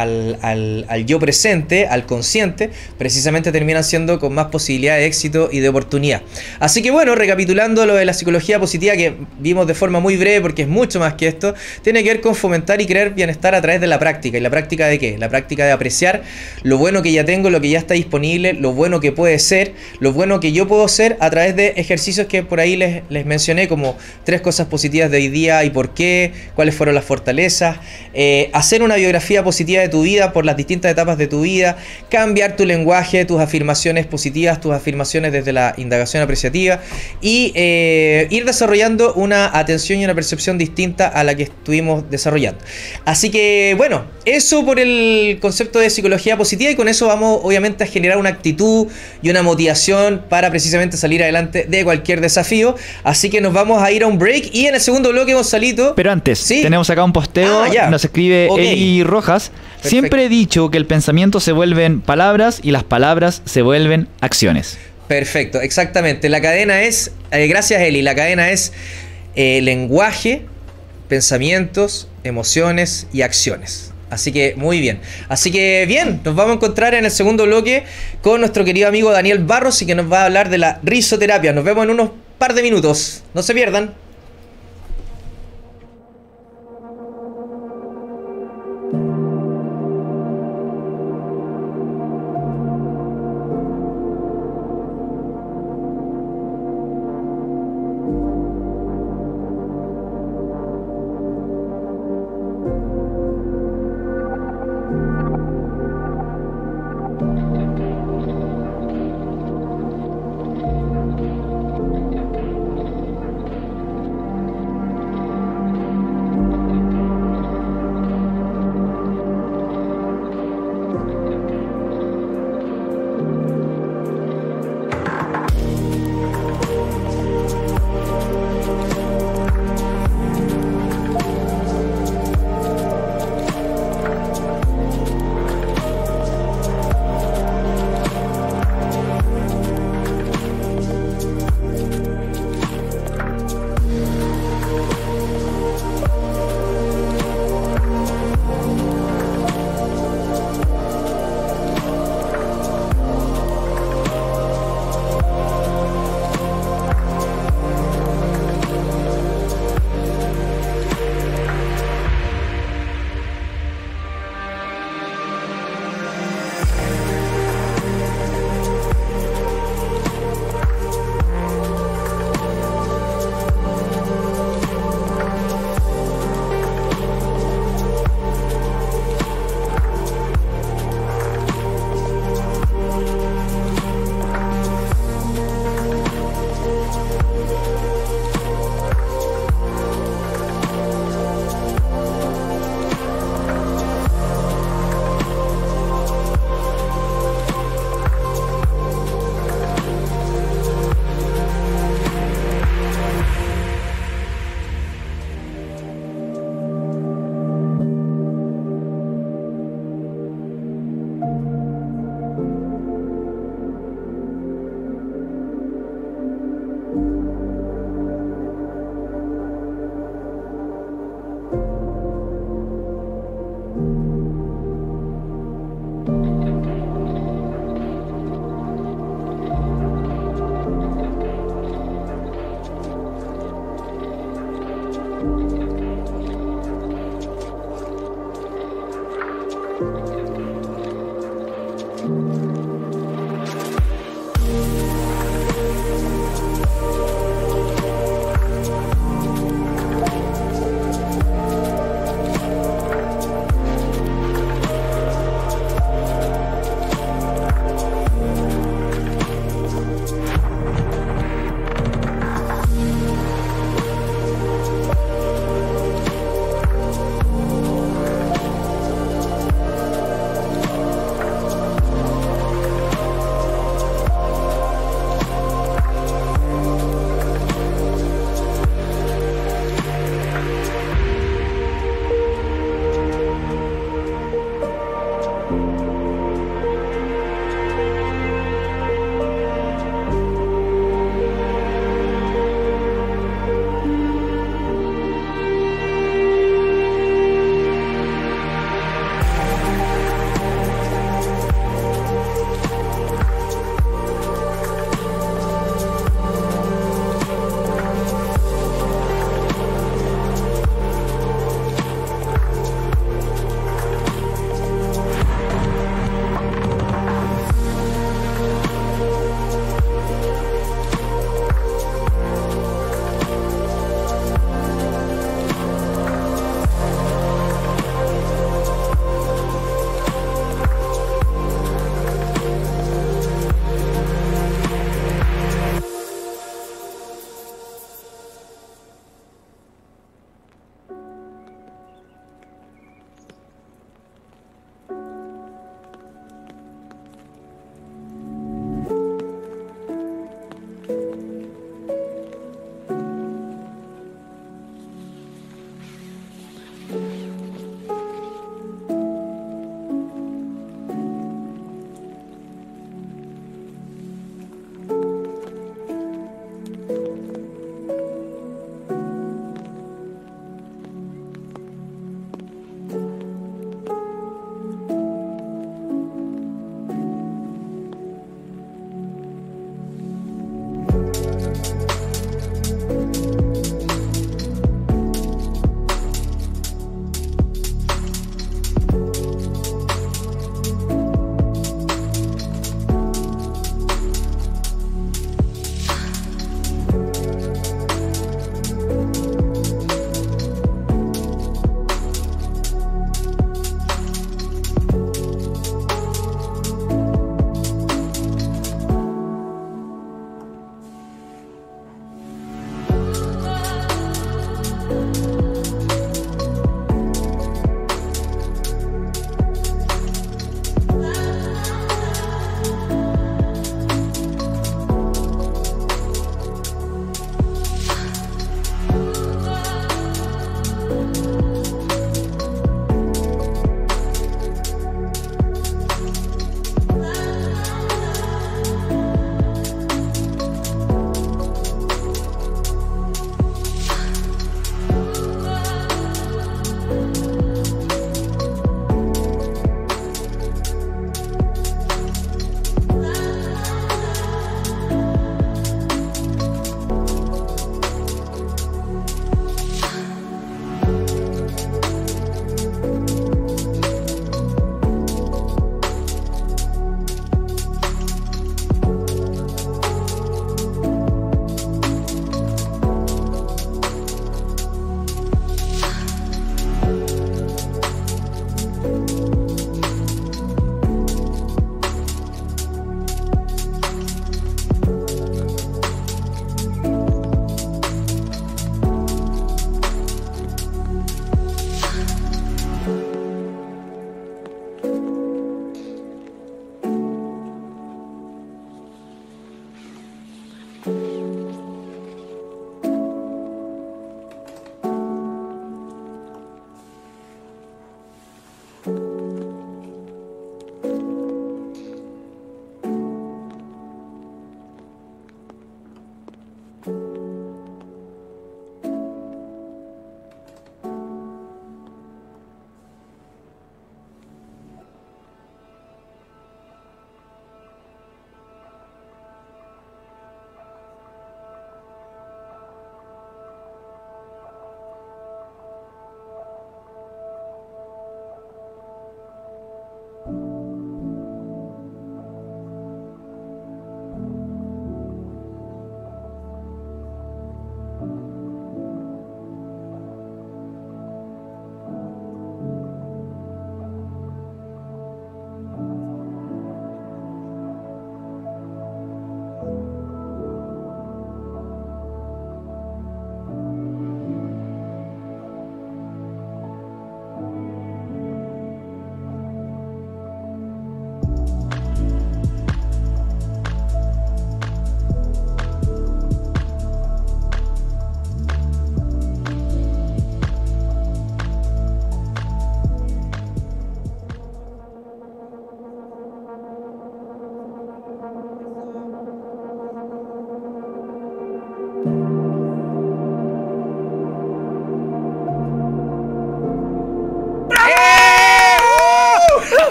al yo presente, al consciente, precisamente terminan siendo con más posibilidad de éxito y de oportunidad. Así que bueno, recapitulando lo de la psicología positiva, que vimos de forma muy breve porque es mucho más que esto, tiene que ver con fomentar y crear bienestar a través de la práctica. ¿Y la práctica de qué? La práctica de apreciar lo bueno que ya tengo, lo que ya está disponible, lo bueno que puede ser, lo bueno que yo puedo ser a través de ejercicios que por ahí les mencioné, como 3 cosas positivas de hoy día y por qué, cuáles fueron las fortalezas, hacer una biografía positiva de tu vida por las distintas etapas de tu vida, cambiar tu lenguaje, tus afirmaciones positivas, tus afirmaciones desde la indagación apreciativa, y ir desarrollando una atención y una percepción distinta a la que estuvimos desarrollando. Así que bueno, eso por el concepto de psicología positiva, y con eso vamos obviamente a generar una actitud y una motivación para precisamente salir adelante de cualquier desafío. Así que nos vamos a ir a un break, y en el segundo bloque, Gonzalito. Pero antes, ¿sí? Tenemos acá un posteo, nos escribe Eli Rojas. Perfecto. Siempre he dicho que el pensamiento se vuelven palabras y las palabras se vuelven acciones. Perfecto, exactamente. La cadena es, gracias Eli, la cadena es lenguaje, pensamientos, emociones y acciones. Así que muy bien. Así que bien, nos vamos a encontrar en el segundo bloque con nuestro querido amigo Daniel Barros, y que nos va a hablar de la risoterapia. Nos vemos en unos par de minutos. No se pierdan.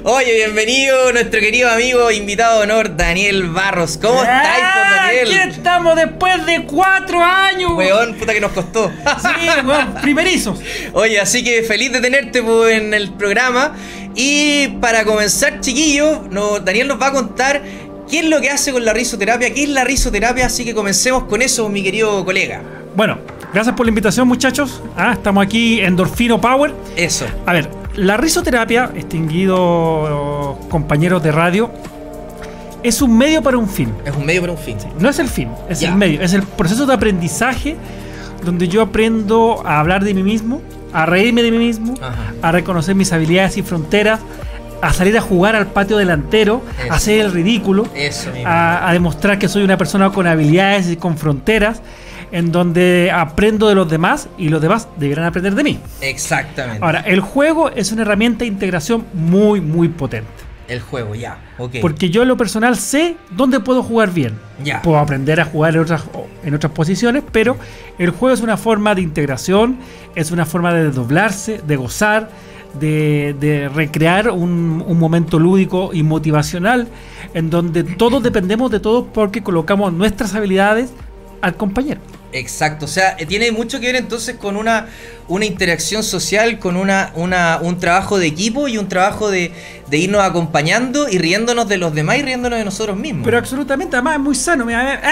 Oye, bienvenido nuestro querido amigo, invitado de honor, Daniel Barros. ¿Cómo estáis, Daniel? Aquí estamos después de 4 años. Weón, puta que nos costó. Sí, weón, primerizos. Oye, así que feliz de tenerte en el programa. Y para comenzar, chiquillos, Daniel nos va a contar qué es lo que hace con la risoterapia, qué es la risoterapia, así que comencemos con eso, mi querido colega. Bueno, gracias por la invitación, muchachos. Estamos aquí en Endorfino Power. Eso. A ver, la risoterapia, extinguidos compañeros de radio, es un medio para un fin. Es un medio para un fin. No es el fin, es Ya. el medio. Es el proceso de aprendizaje donde yo aprendo a hablar de mí mismo, a reírme de mí mismo, Ajá. a reconocer mis habilidades y fronteras, a salir a jugar al patio delantero, Eso. a hacer el ridículo, Eso mismo. a demostrar que soy una persona con habilidades y con fronteras, en donde aprendo de los demás y los demás deberán aprender de mí. Exactamente. Ahora, el juego es una herramienta de integración muy, muy potente. El juego, ya. Ok. Porque yo en lo personal sé dónde puedo jugar bien. Ya. Puedo aprender a jugar en otras posiciones, pero el juego es una forma de integración, es una forma de desdoblarse, de gozar, de recrear un momento lúdico y motivacional en donde todos dependemos de todos porque colocamos nuestras habilidades al compañero. Exacto, o sea, tiene mucho que ver entonces con una interacción social, con un trabajo de equipo y un trabajo de irnos acompañando y riéndonos de los demás y riéndonos de nosotros mismos. Pero absolutamente, además es muy sano. Mira,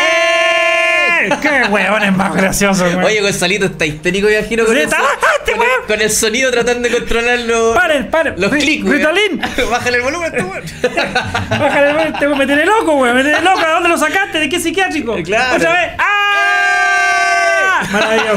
¡qué huevón es más gracioso, weón! Oye, Gonzalito está histérico, me imagino, con, Sí, el, está bastante, con, weón. el, con el sonido tratando de controlar ¡Paren! los clics, weón. ¡Ritalin! Bájale el volumen, tú, weón. Bájale el volumen, me tiene loco, weón. Me tiene loco. ¿De dónde lo sacaste? ¿De qué psiquiátrico? Claro. ¡Otra vez! Maravilloso.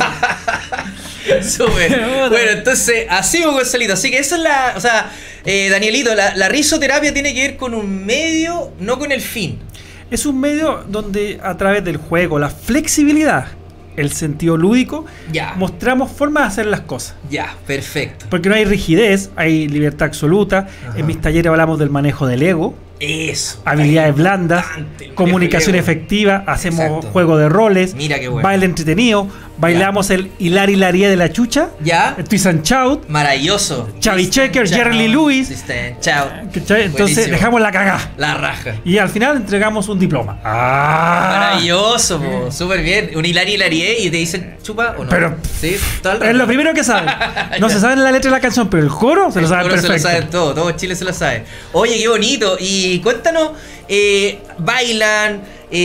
Súper. Bueno, entonces, así, Gonzalito. Así que esa es la. O sea, Danielito, la risoterapia tiene que ver con un medio, no con el fin. Es un medio donde a través del juego, la flexibilidad, el sentido lúdico, Ya. mostramos formas de hacer las cosas. Ya, perfecto. Porque no hay rigidez, hay libertad absoluta. Ajá. En mis talleres hablamos del manejo del ego, Eso. habilidades blandas, Importante, el comunicación manejo del ego. efectiva, hacemos Exacto. juego de roles, Mira qué bueno. baile entretenido, bailamos el hilar hilaría de la chucha, Ya. el twist and shout, Maravilloso. Chavi Checker, Chao. Jerry Lee Lewis. Chao. ¿cachai? Entonces Buenísimo. dejamos la cagá. La raja. Y al final entregamos un diploma. Maravilloso, po. Súper bien. Un hilar hilarié y te dicen chupa o no. Pero- sí, todo el Es rato. lo primero que saben. No se saben la letra de la canción, pero el coro se lo saben Seguro perfecto. se lo saben todo Chile se lo sabe. Oye, qué bonito. Y cuéntanos, bailan,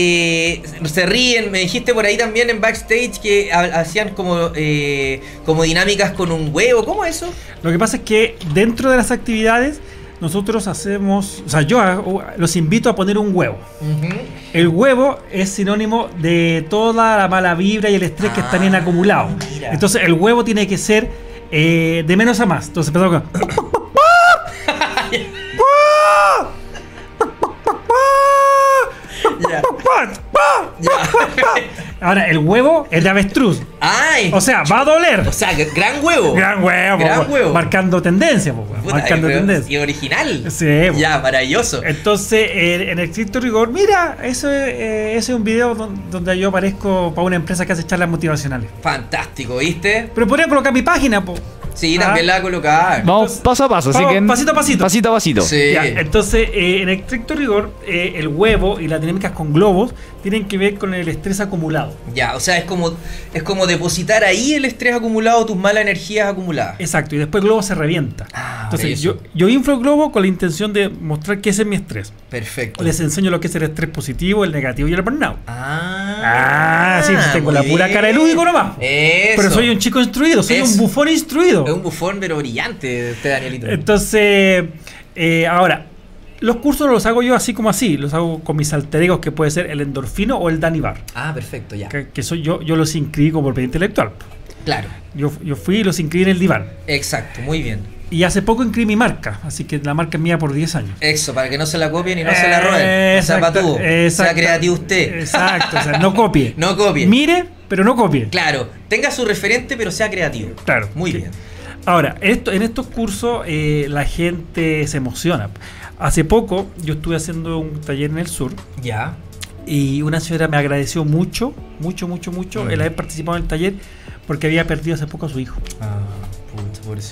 se ríen. Me dijiste por ahí también en backstage que hacían como dinámicas con un huevo. ¿Cómo es eso? Lo que pasa es que dentro de las actividades nosotros hacemos, o sea, los invito a poner un huevo. El huevo es sinónimo de toda la mala vibra y el estrés que está bien acumulado. Mira. Entonces el huevo tiene que ser de menos a más. Entonces empezamos con... Ya. Ya. Ahora, el huevo es de avestruz. ¡Ay! O sea, va a doler. O sea, gran huevo. Gran huevo. Gran huevo. Marcando tendencia, po, Puta, marcando pero- tendencia. Y original. Sí, po. Ya, maravilloso. Entonces, en estricto rigor, mira, ese es un video donde yo aparezco para una empresa que hace charlas motivacionales. Fantástico, ¿viste? Pero podría colocar mi página, po. Sí, también la va a colocar. Vamos paso a paso, así Vamos, que pasito a pasito. Pasito a pasito. Sí. Ya, entonces, en estricto rigor, el huevo y las dinámicas con globos tienen que ver con el estrés acumulado. Ya, o sea, es como depositar ahí el estrés acumulado, tus malas energías acumuladas. Exacto, y después el globo se revienta. Ah, Entonces, maravilloso. yo inflo el globo con la intención de mostrar que ese es mi estrés. Perfecto. Les enseño lo que es el estrés positivo, el negativo y el burnout. Sí, tengo muy la pura bien. cara de lúdico nomás. Eso. Pero soy un chico instruido, soy Eso. un bufón instruido. Es un bufón, pero brillante, este Danielito. Entonces, ahora, los cursos los hago yo así como así, los hago con mis alter egos, que puede ser el endorfino o el Dani Bar. Perfecto, ya. Que soy yo los inscribí como propiedad intelectual. Claro. Yo fui y los inscribí en el diván. Exacto, muy bien. Y hace poco inscribí mi marca, así que la marca es mía por 10 años. Eso, para que no se la copien y no se la roben. O sea, Exacto, patúo. Sea exacto. creativo usted. Exacto, o sea, no copie. No copie. Mire, pero no copie. Claro, tenga su referente, pero sea creativo. Claro. Muy Sí. bien. Ahora, en estos cursos la gente se emociona. Hace poco yo estuve haciendo un taller en el sur Ya. y una señora me agradeció mucho el haber participado en el taller porque había perdido hace poco a su hijo. Puta, pobrecito.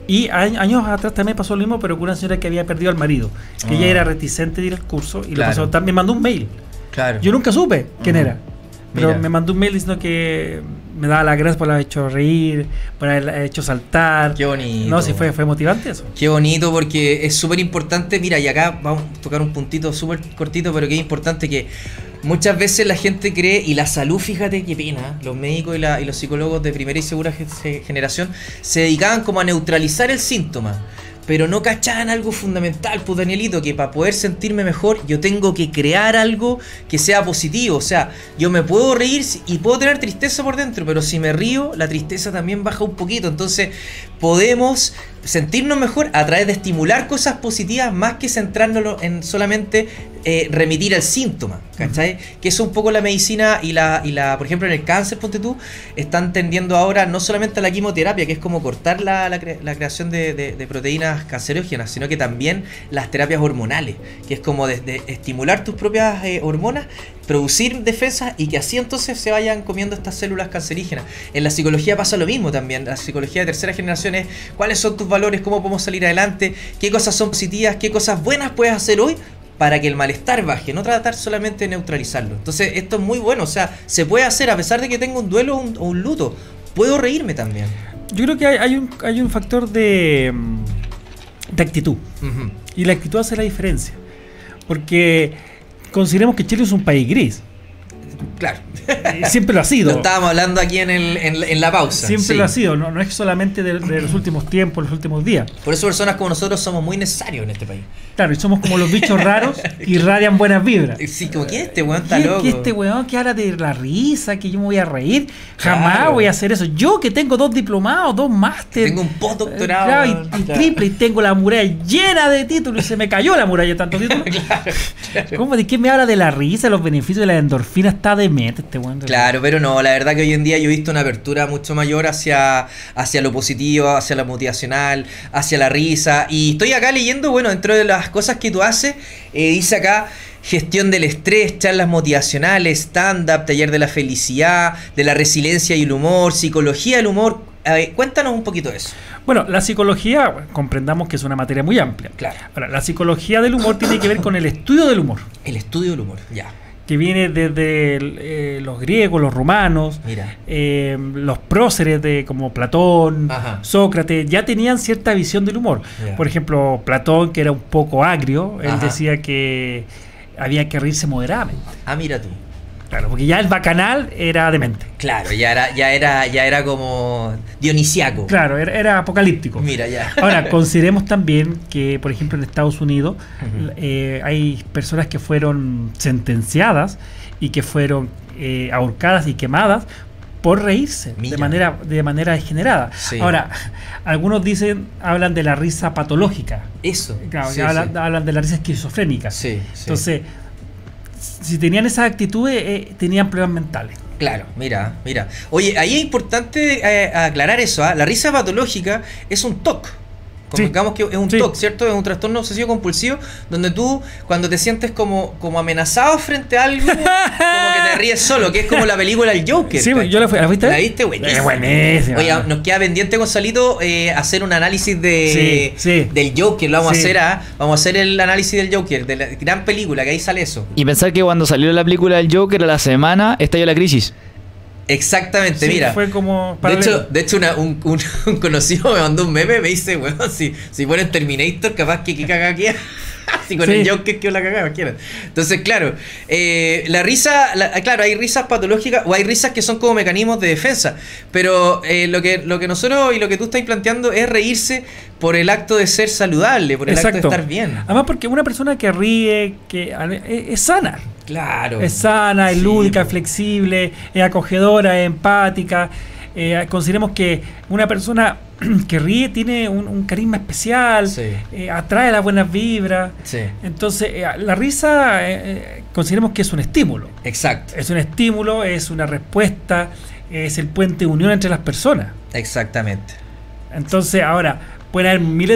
Y años atrás también pasó lo mismo, pero con una señora que había perdido al marido, que ella era reticente de ir al curso y Claro. lo pasó. También me mandó un mail. Claro. Yo nunca supe quién era, pero Mira. me mandó un mail diciendo que me daba las gracias por haber hecho reír, por haber hecho saltar. Qué bonito. No, sí, fue motivante eso. Qué bonito, porque es súper importante. Mira, y acá vamos a tocar un puntito súper cortito, pero que es importante que muchas veces la gente cree, y la salud, fíjate qué pena, los médicos y los psicólogos de primera y segunda generación se dedicaban como a neutralizar el síntoma, pero no cachaban algo fundamental, pues Danielito, que para poder sentirme mejor yo tengo que crear algo que sea positivo. O sea, yo me puedo reír y puedo tener tristeza por dentro, pero si me río, la tristeza también baja un poquito. Entonces podemos sentirnos mejor a través de estimular cosas positivas más que centrárnoslo en solamente remitir al síntoma, ¿cachai? Que eso es un poco la medicina y la por ejemplo en el cáncer, ponte tú, están tendiendo ahora no solamente a la quimioterapia, que es como cortar la creación de proteínas cancerógenas, sino que también las terapias hormonales, que es como de estimular tus propias hormonas, producir defensas y que así entonces se vayan comiendo estas células cancerígenas. En la psicología pasa lo mismo también. La psicología de tercera generación es cuáles son tus valores, cómo podemos salir adelante, qué cosas son positivas, qué cosas buenas puedes hacer hoy para que el malestar baje, no tratar solamente de neutralizarlo. Entonces esto es muy bueno, o sea, se puede hacer a pesar de que tengo un duelo o un luto, puedo reírme también. Yo creo que hay un factor de actitud. Ujú. Y la actitud hace la diferencia. Porque consideremos que Chile es un país gris. Claro. Siempre lo ha sido. Lo estábamos hablando aquí en la pausa. Siempre Sí. lo ha sido. No es solamente de los últimos tiempos, los últimos días. Por eso personas como nosotros somos muy necesarios en este país. Claro, y somos como los bichos raros que irradian buenas vibras. Sí, como ¿quién es este weón? Está ¿Quién loco. que este weón que habla de la risa, que yo me voy a reír? Jamás Claro. voy a hacer eso. Yo que tengo 2 diplomados, 2 máster. Tengo un postdoctorado. Claro, y Claro. triple, y tengo la muralla llena de títulos. Y se me cayó la muralla de tantos títulos. ¿Cómo? ¿De qué me habla de la risa, los beneficios de la endorfina? Está demente este weón. Claro, pero no, la verdad que hoy en día yo he visto una apertura mucho mayor hacia lo positivo, hacia lo motivacional, hacia la risa. Y estoy acá leyendo, bueno, dentro de las cosas que tú haces, dice acá gestión del estrés, charlas motivacionales, stand-up, taller de la felicidad, de la resiliencia y el humor, psicología del humor. Cuéntanos un poquito de eso. Bueno, la psicología, comprendamos que es una materia muy amplia. Claro. Ahora, la psicología del humor tiene que ver con el estudio del humor, El estudio del humor, ya. que viene desde los griegos, los romanos, Mira. los próceres como Platón, Ajá. Sócrates, ya tenían cierta visión del humor. Ya. Por ejemplo, Platón, que era un poco agrio, él Ajá. decía que había que reírse moderadamente. Ah, mira tú. Claro, porque ya el bacanal era demente. Claro, ya era como dionisiaco. Claro, era apocalíptico. Mira, ya. Ahora, consideremos también que, por ejemplo, en Estados Unidos Ujú. hay personas que fueron sentenciadas y que fueron ahorcadas y quemadas por reírse Mira. de manera degenerada. Sí. Ahora, algunos hablan de la risa patológica. Eso. Claro, Sí, que hablan de la risa esquizofrénica. sí. Sí. Entonces, si tenían esas actitudes, tenían problemas mentales. Claro, mira. Oye, ahí es importante aclarar eso, ¿ah? La risa patológica es un TOC. Convengamos que es un Sí. TOC, ¿cierto? Es un trastorno obsesivo compulsivo donde tú, cuando te sientes como amenazado frente a algo, como que te ríes solo, que es como la película El Joker. Sí, ¿cachai? yo la viste. ¿La viste? Buenísima. Buenísima. Oye, nos queda pendiente, Gonzalito, hacer un análisis Sí. del Joker. Lo vamos Sí. vamos a hacer el análisis del Joker, de la gran película, que ahí sale eso. Y pensar que cuando salió la película del Joker a la semana estalló la crisis. Exactamente, Sí, mira. fue como De paralelo. hecho un conocido me mandó un meme, me dice, weón, si ponen Terminator, capaz que caga queda. Si con Sí. el Joker quedó la cagada, cualquiera. Entonces, claro, la risa, claro, hay risas patológicas o hay risas que son como mecanismos de defensa. Pero lo que nosotros y lo que tú estás planteando es reírse por el acto de ser saludable, por el acto de estar bien. Además, porque una persona que ríe, que es sana. Claro. Es sana, es Sí, lúdica, po. es flexible, es acogedora, es empática. Consideremos que una persona que ríe tiene un carisma especial, Sí. atrae las buenas vibras. Sí, Entonces, la risa, consideremos que es un estímulo. exacto, Es un estímulo, es una respuesta, es el puente de unión entre las personas. exactamente. Entonces, ahora, pueden haber miles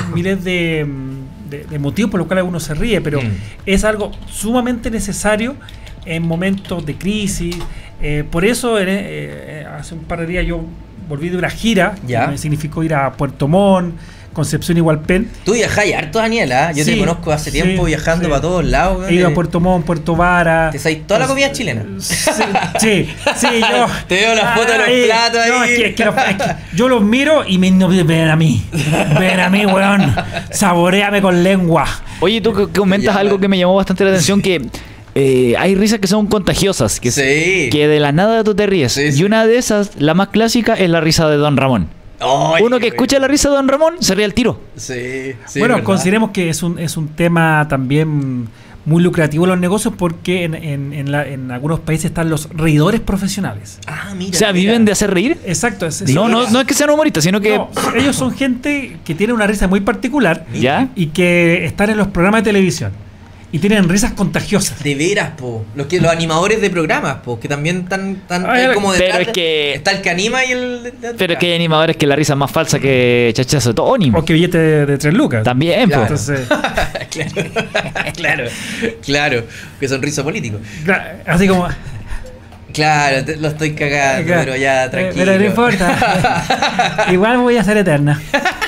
de motivos por los cuales uno se ríe, pero es algo sumamente necesario en momentos de crisis. Por eso, hace un par de días yo volví de una gira, Ya. que me significó ir a Puerto Montt, Concepción y Hualpén. Tú viajás harto, Daniela. Yo te Sí, conozco hace tiempo sí, viajando sí. para todos lados. weón. He ido a Puerto Montt, Puerto Vara. Te sabes toda la comida chilena. Sí, yo. Te veo las fotos de los platos ahí. No, es que yo los miro y ven a mí. Ven a mí, weón. Saboréame con lengua. Oye, tú que comentas Ya, algo que me llamó bastante la atención, que hay risas que son contagiosas, que, Sí. que de la nada tú te ríes. Sí, sí. Y una de esas, la más clásica, es la risa de Don Ramón. Ay, Uno que güey. escucha la risa de Don Ramón se ríe al tiro. Sí, sí. Bueno, ¿verdad? consideremos que es un tema también muy lucrativo en los negocios porque en algunos países están los reidores profesionales. Ah, mira. O sea, mira. viven de hacer reír. Exacto. No es que sean humoristas, sino que... No, ellos son gente que tiene una risa muy particular ¿Ya? y que están en los programas de televisión y tienen risas contagiosas. De veras, po. Los animadores de programas, po, que también están Ay, ahí como pero detrás. es que- Está el que anima y el. Pero es que hay animadores que la risa es más falsa que chachazo de Tony. O que billete de 3 lucas. También, Claro. pues. Entonces, claro. Que sonrisa político. así como... Claro, lo estoy cagando, pero ya, tranquilo. Pero no importa. Igual voy a ser eterna.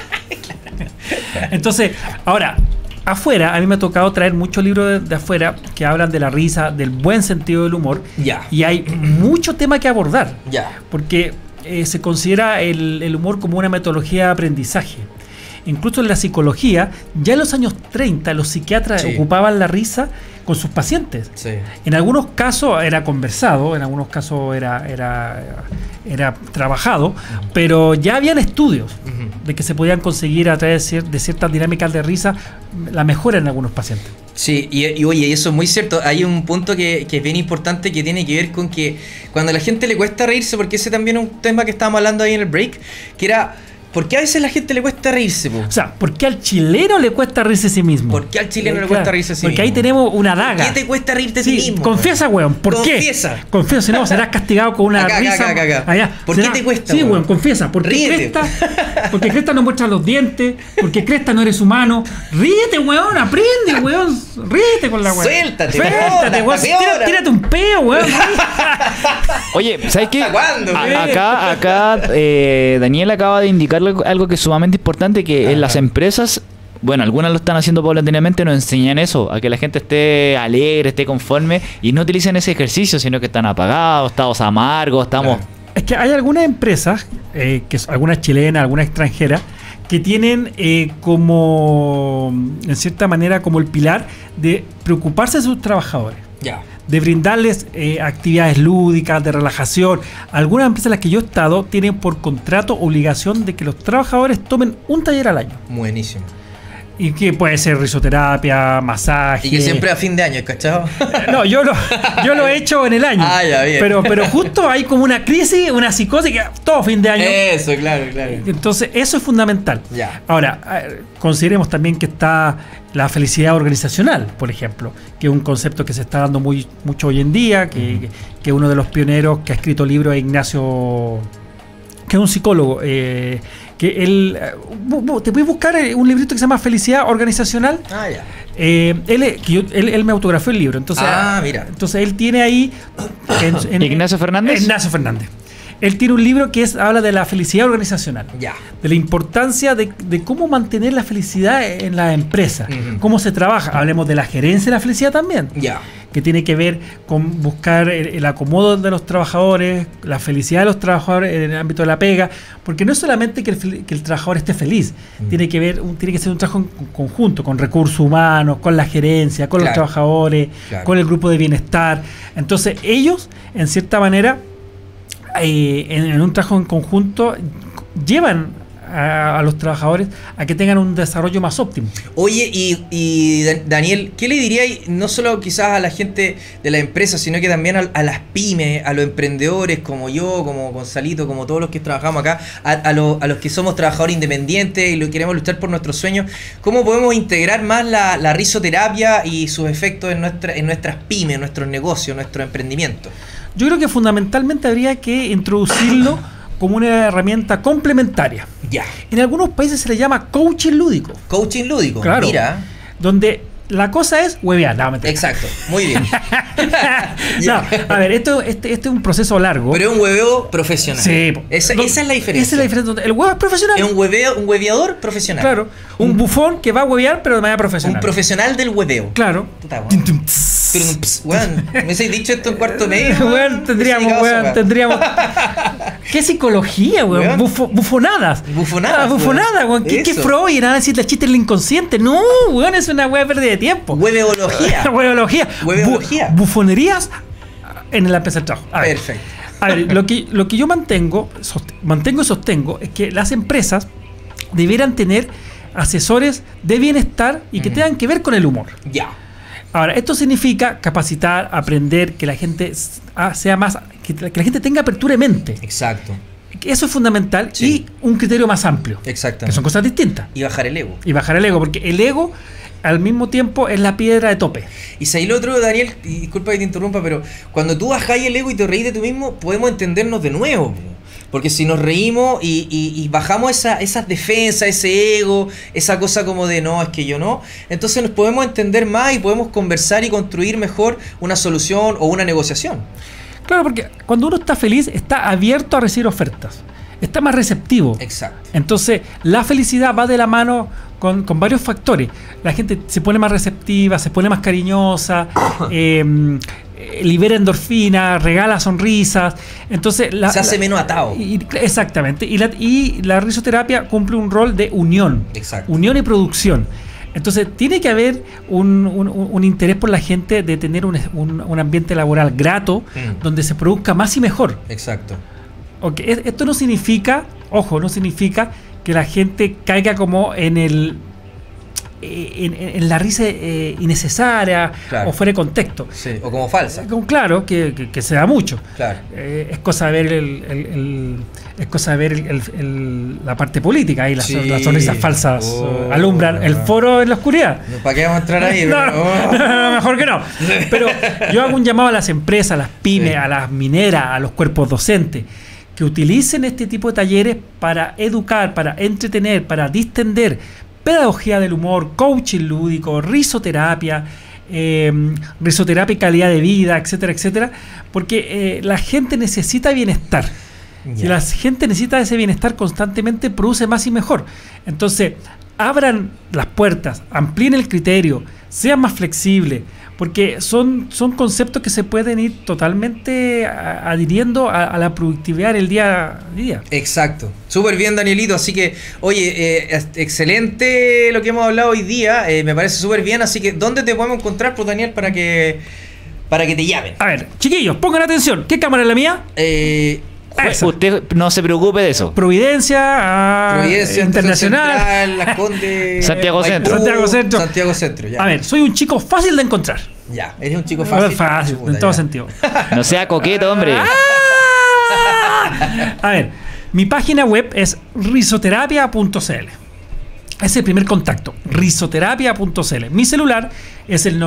Entonces, ahora, afuera, a mí me ha tocado traer muchos libros de afuera que hablan de la risa, del buen sentido del humor. Ya. Y hay mucho tema que abordar. Ya. Porque se considera el humor como una metodología de aprendizaje. Incluso en la psicología, ya en los años 30, los psiquiatras Sí. ocupaban la risa con sus pacientes. Sí. En algunos casos era conversado, en algunos casos era trabajado, pero ya habían estudios Ujú. de que se podían conseguir a través de ciertas dinámicas de risa la mejora en algunos pacientes. Sí, y oye, eso es muy cierto. Hay un punto que es bien importante que tiene que ver con que cuando a la gente le cuesta reírse, porque ese también es un tema que estábamos hablando ahí en el break, que era, ¿por qué a veces a la gente le cuesta reírse, po? O sea, ¿por qué al chileno le cuesta reírse a sí mismo? ¿Por qué al chileno le cuesta reírse a sí Porque mismo? ahí tenemos una ¿Por daga. qué te cuesta reírte a ti Sí, mismo? confiesa, weón. ¿Por Confiesa. qué? Confiesa, si no serás castigado con una Acá, risa. acá. Allá. ¿Por qué te cuesta, Sí, weón? weón, confiesa. Porque Ríete. porque Cresta no muestra los dientes, porque Cresta no eres humano. Ríete, weón, aprende, weón. Ríete con la weón. Suéltate, Suéltate, weón. peora. Tírate un peo, weón. Oye, ¿sabes qué? ¿Hasta cuándo, güey? Acá Daniel acaba de indicarle algo que es sumamente importante, que en las empresas, bueno, algunas lo están haciendo paulatinamente, nos enseñan eso, a que la gente esté alegre, esté conforme, y no utilicen ese ejercicio, sino que están apagados, estamos amargos, estamos... Claro. Es que hay algunas empresas, algunas chilenas, algunas extranjeras, que tienen como, en cierta manera, como el pilar de preocuparse de sus trabajadores, Ya. de brindarles actividades lúdicas, de relajación. Algunas empresas en las que yo he estado tienen por contrato obligación de que los trabajadores tomen un taller al año. Buenísimo. Y que puede ser risoterapia, masaje. Y que siempre a fin de año, ¿cachado? No, yo lo he hecho en el año. Ah, ya, bien. Pero justo hay como una crisis, una psicosis que todo fin de año. Eso, claro. Entonces, eso es fundamental. Ya. Ahora, consideremos también que está la felicidad organizacional, por ejemplo, que es un concepto que se está dando mucho hoy en día, que uno de los pioneros que ha escrito libros es Ignacio, que es un psicólogo, que él... ¿Te puedes buscar un librito que se llama Felicidad Organizacional? Ah, ya. Él me autografió el libro. Entonces, Mira. Entonces él tiene ahí... ¿Ignacio Fernández? Ignacio Fernández. Él tiene un libro que habla de la felicidad organizacional. Ya. De la importancia de cómo mantener la felicidad en la empresa. Ujú. Cómo se trabaja. Hablemos de la gerencia de la felicidad también. Ya. Que tiene que ver con buscar el acomodo de los trabajadores, la felicidad de los trabajadores en el ámbito de la pega, porque no es solamente que el trabajador esté feliz, tiene que ser un trabajo en conjunto, con recursos humanos, con la gerencia, con los Claro. trabajadores, Claro. con el grupo de bienestar. Entonces ellos, en cierta manera, en un trabajo en conjunto, llevan a los trabajadores a que tengan un desarrollo más óptimo. Oye, y Daniel, ¿qué le diríais no solo quizás a la gente de la empresa, sino que también a las pymes, a los emprendedores como yo, como Gonzalito, como todos los que trabajamos acá, a los que somos trabajadores independientes y lo queremos luchar por nuestros sueños? ¿Cómo podemos integrar más la risoterapia y sus efectos en nuestras pymes, en nuestros negocios, en nuestro emprendimiento? Yo creo que fundamentalmente habría que introducirlo como una herramienta complementaria. Ya. En algunos países se le llama coaching lúdico. Coaching lúdico. Claro. Mira. Donde la cosa es huevear. No, mentira. Exacto, muy bien. No, a ver, esto es un proceso largo. Pero es un hueveo profesional. Sí. Esa es la diferencia. Esa es la diferencia. El huevo es profesional. Es un hueveador profesional. Claro. Un bufón que va a huevear, pero de manera profesional. Un profesional del hueveo. Claro. Puta, weón. Me habéis dicho esto en cuarto medio. Weón, tendríamos. ¿Qué psicología, weón? Bufonadas. Bufonadas, weón. ¿Qué Freud? Nada, decir la chiste del inconsciente. No, weón, es una weá pérdida de tiempo. Hueveología. Hueveología. Bufonerías en el empresa del trabajo. Perfecto. A ver, lo que yo mantengo y sostengo es que las empresas debieran tener asesores de bienestar y que tengan que ver con el humor. Ya. Ahora, esto significa capacitar, aprender, que la gente sea más, que la gente tenga apertura de mente. Exacto. Eso es fundamental. Sí. Y un criterio más amplio. Exactamente. Que son cosas distintas. Y bajar el ego. Porque el ego al mismo tiempo es la piedra de tope. Y si hay lo otro, Daniel, y disculpa que te interrumpa, pero cuando tú bajas el ego y te reís de tú mismo, podemos entendernos de nuevo. Porque si nos reímos y bajamos esas defensas, ese ego, esa cosa como de no, es que yo no, entonces nos podemos entender más y podemos conversar y construir mejor una solución o una negociación. Claro, porque cuando uno está feliz, está abierto a recibir ofertas. Está más receptivo. Exacto. Entonces, la felicidad va de la mano con varios factores. La gente se pone más receptiva, se pone más cariñosa, libera endorfinas, regala sonrisas. Entonces se hace menos atado. Exactamente. Y la risoterapia cumple un rol de unión. Exacto. Unión y producción. Entonces tiene que haber un interés por la gente de tener un ambiente laboral grato, donde se produzca más y mejor. Exacto. Okay. Esto no significa, no significa que la gente caiga como en la risa innecesaria, claro, o fuera de contexto. Sí, o como falsa. Claro, que se da mucho. Claro. Es cosa de ver la parte política y las sonrisas falsas alumbran el foro en la oscuridad. ¿Para qué vamos a entrar ahí? No, mejor que no. Pero yo hago un llamado a las empresas, a las pymes, a las mineras, a los cuerpos docentes, que utilicen este tipo de talleres para educar, para entretener, para distender. Pedagogía del humor, coaching lúdico, risoterapia, risoterapia y calidad de vida, etcétera, etcétera, porque la gente necesita bienestar. Si la gente necesita ese bienestar constantemente, produce más y mejor. Entonces, abran las puertas, amplíen el criterio, sean más flexibles, porque son conceptos que se pueden ir totalmente adhiriendo a la productividad del día a día. Exacto. Súper bien, Danielito. Así que, oye, excelente lo que hemos hablado hoy día. Me parece súper bien. Así que, ¿dónde te podemos encontrar, pues, Daniel, para que te llamen? A ver, chiquillos, pongan atención. ¿Qué cámara es la mía? Usted no se preocupe de eso. Providencia Internacional, Central, Las Condes, Santiago Centro. Santiago Centro, ya. A ver, soy un chico fácil de encontrar. Ya, eres un chico fácil. Fácil, en todo sentido. No sea coqueto, hombre. A ver, mi página web es risoterapia.cl. Ese es el primer contacto, risoterapia.cl. Mi celular es el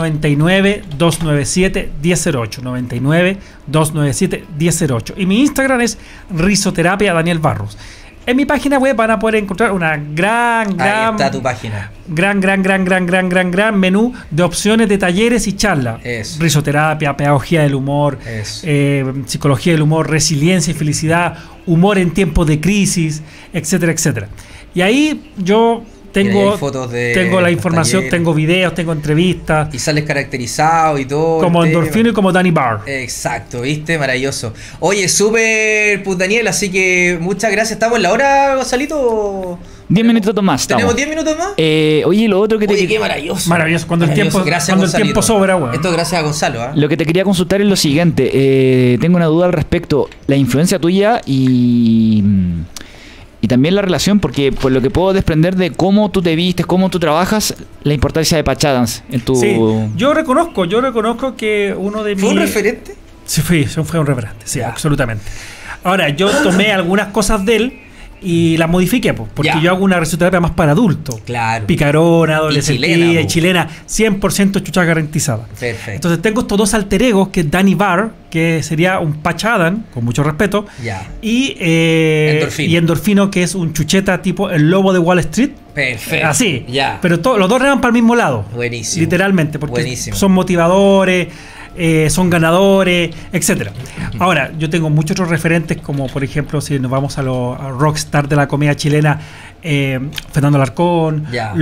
99-297-1008. 99-297-1008. Y mi Instagram es risoterapia Daniel Barros. En mi página web van a poder encontrar una gran Ahí está tu página. Gran menú de opciones de talleres y charlas. Risoterapia, pedagogía del humor, psicología del humor, resiliencia y felicidad, humor en tiempos de crisis, etcétera, etcétera. Y ahí yo tengo la información, tengo videos, tengo entrevistas. Y sales caracterizado y todo. Como Endorfino y como Danny Barr. Exacto, ¿viste? Maravilloso. Oye, súper, pues, Daniel, así que muchas gracias. ¿Estamos en la hora, Gonzalito? 10 minutos más. ¿Tenemos 10 minutos más? Oye, lo otro que te... Oye, qué maravilloso. Maravilloso, cuando el tiempo sobra, weón. Esto gracias a Gonzalo, ¿eh? Lo que te quería consultar es lo siguiente. Tengo una duda al respecto. La influencia tuya y también la relación, porque por lo que puedo desprender de cómo tú te vistes, cómo tú trabajas, la importancia de Patch Adams en tu... Sí, yo reconozco que uno de mis... ¿Fue un referente? Sí, fue un referente, sí, absolutamente. Ahora, yo tomé algunas cosas de él y la modifiqué, po, porque Ya. yo hago una risoterapia más para adultos. Claro. Picarona, adolescentía, chilena, y po. chilena, 100% chucha garantizada. Perfecto. Entonces tengo estos dos alter egos, que es Danny Barr, que sería un Patch Adam, con mucho respeto, Ya. y Endorfino. Endorfino, que es un chucheta tipo el lobo de Wall Street. Perfecto. Así. Ya. Pero los dos reman para el mismo lado. Buenísimo. Literalmente, porque Buenísimo. son motivadores, son ganadores, etcétera. Ahora, yo tengo muchos otros referentes, como por ejemplo, si nos vamos a los rockstar de la comedia chilena, Fernando Alarcón, Ya.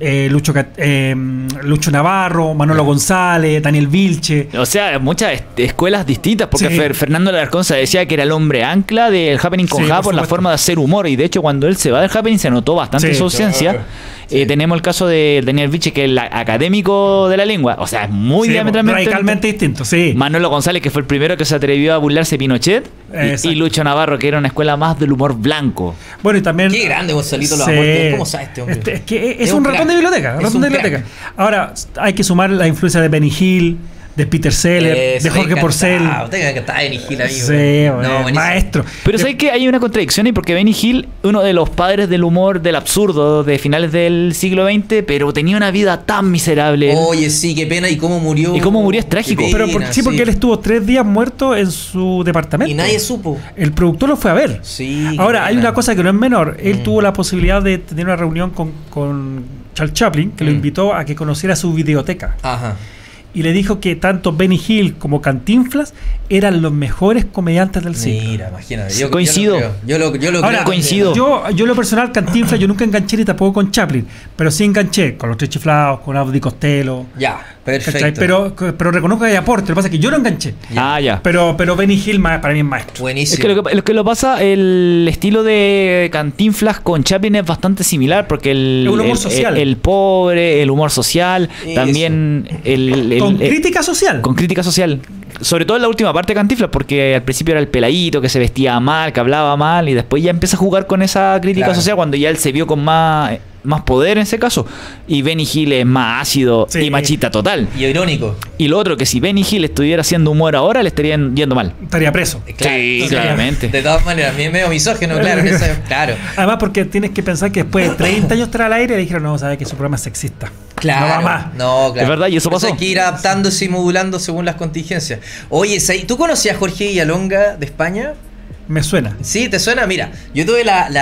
Lucho Navarro, Manolo González, Daniel Vilche. O sea, muchas escuelas distintas, porque Sí. Fernando Alarcón se decía que era el hombre ancla del Happening con Sí, Ja por por la supuesto. forma de hacer humor, y de hecho cuando él se va del Happening se notó bastante Sí, su ausencia. claro. Sí. Tenemos el caso de Daniel Viche, que es el académico de la lengua, o sea, es muy Sí, diametralmente radicalmente distinto, sí. Manolo González, que fue el primero que se atrevió a burlarse de Pinochet, Exacto. y Lucho Navarro, que era una escuela más del humor blanco. Bueno, y también. Qué grande Gonzalito los Sí. aportes. ¿Cómo sabe este hombre? Es que es Es un un ratón crack. de biblioteca. Es Ratón un de crack. biblioteca. Ahora, hay que sumar la influencia de Benny Hill, de Peter Seller, de Jorge Porcel. Tenga que estar Benny Hill, amigo. Sí, bueno, buenísimo. maestro. Pero ¿sabes que hay una contradicción ahí? Porque Benny Hill, uno de los padres del humor del absurdo de finales del siglo XX, pero tenía una vida tan miserable. Oye, sí, qué pena. ¿Y cómo murió? Y cómo murió es trágico. Qué Pero pena, sí, porque él estuvo 3 días muerto en su departamento. Y nadie supo. El productor lo fue a ver. Sí. qué Ahora, hay pena. una cosa que no es menor. Él tuvo la posibilidad de tener una reunión con Charles Chaplin, que lo invitó a que conociera su videoteca. Ajá. Y le dijo que tanto Benny Hill como Cantinflas eran los mejores comediantes del siglo. Mira, imagínate. Coincido. Yo lo Ahora, creo. coincido. Yo lo personal, Cantinflas, yo nunca enganché ni tampoco con Chaplin, pero sí enganché con los Tres Chiflados, con Audi Costello. Ya, ¿cachai? perfecto. Pero reconozco que hay aporte, lo que pasa es que yo no enganché. Ah, ya. Pero Benny Hill para mí es maestro. Buenísimo. Es que lo pasa, el estilo de Cantinflas con Chaplin es bastante similar, porque Es un humor social. el pobre, el humor social, Eso. también Con crítica social. con crítica social. Sobre todo en la última parte de Cantinflas, porque al principio era el peladito que se vestía mal, que hablaba mal, y después ya empieza a jugar con esa crítica Claro. social cuando ya él se vio con más poder en ese caso. Y Benny Hill es más ácido Sí. y machista total. Y irónico. Y lo otro, que si Benny Hill estuviera haciendo humor ahora, le estarían yendo mal. Estaría preso. Sí, entonces, claramente. De todas maneras, a mí es medio misógino, claro. Claro. Además, porque tienes que pensar que después de 30 años estar al aire, le dijeron, no, sabes que su programa es sexista. Claro. No va más. No, claro. Es verdad, y eso Por pasó. hay que ir adaptándose y modulando según las contingencias. Oye, ¿tú conocías a Jorge Villalonga de España? Me suena. Sí, ¿te suena? Mira, yo tuve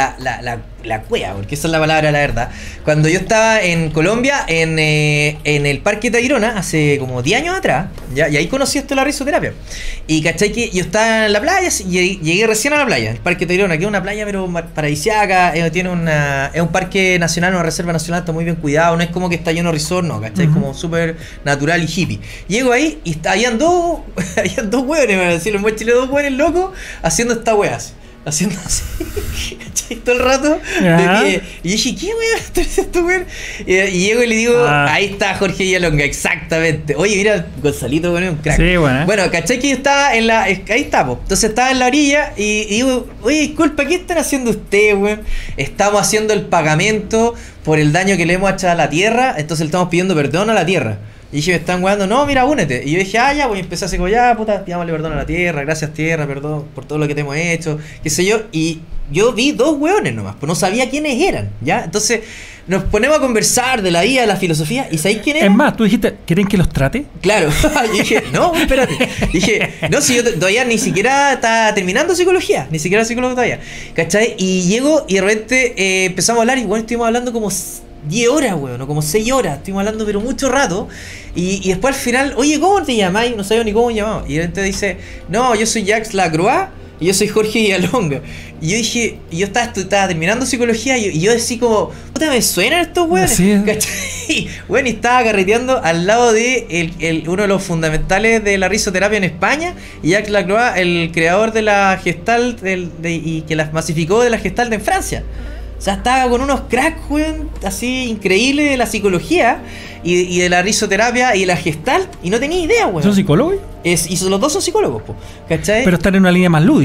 la cueva, porque esa es la palabra, la verdad. Cuando yo estaba en Colombia, en el Parque Tayrona, hace como 10 años atrás, ¿ya? Y ahí conocí esto de la risoterapia. Y cachai que yo estaba en la playa, y llegué recién a la playa, el Parque Tayrona, que es una playa pero paradisíaca, tiene es un parque nacional, una reserva nacional, está muy bien cuidado, no es como que está lleno de resort, no, ¿cachai? Es como súper natural y hippie. Llego ahí y habían dos hueones, me decían los muy chilenos, dos hueones locos, haciendo esta wea así. Haciendo así, ¿cachai? Todo el rato Ya. de pie. Y yo dije, ¿qué wea está haciendo, weón? Y llego y le digo, ahí está Jorge Villalonga, exactamente. Oye, mira, Gonzalito, weón, es un crack. Sí, bueno. Bueno, ¿cachai? Que yo estaba ahí está, po. Entonces estaba en la orilla y digo, oye, disculpa, ¿qué están haciendo ustedes, weón? Estamos haciendo el pagamento por el daño que le hemos hecho a la tierra, entonces le estamos pidiendo perdón a la tierra. Y dije, me están weando, no, mira, únete. Y yo dije, ya, pues empecé así como, ya, puta, pidámosle perdón a la tierra, gracias tierra, perdón por todo lo que te hemos hecho, qué sé yo. Y yo vi dos weones nomás, pues no sabía quiénes eran, ¿ya? Entonces nos ponemos a conversar de la vida, de la filosofía, ¿y sabéis quién Es eran? más, tú dijiste, ¿quieren que los trate? Claro, y dije, no, espérate. Dije, no, si yo todavía ni siquiera estaba terminando psicología, ni siquiera psicólogo todavía, ¿cachai? Y llego y de repente empezamos a hablar y bueno, estuvimos hablando como 10 horas, weón, o como 6 horas, estuvimos hablando pero mucho rato. Y después al final, oye, ¿cómo te llamáis? No sabía ni cómo me llamaba. Y de repente dice, no, yo soy Jacques Lacroix y yo soy Jorge Villalonga. Y yo dije, y yo estaba terminando psicología y yo decía como, puta, me suenan estos weones. Sí. ¿Cachai? Bueno, y estaba carreteando al lado de uno de los fundamentales de la risoterapia en España, y Jacques Lacroix, el creador de la Gestalt y que la masificó de la Gestalt en Francia. O sea, estaba con unos cracks, weón, así increíbles de la psicología y de la risoterapia y de la Gestalt, y no tenía idea, weón. ¿Son psicólogos? Y los dos son psicólogos, po, ¿cachai? Pero están en una línea más lúdica.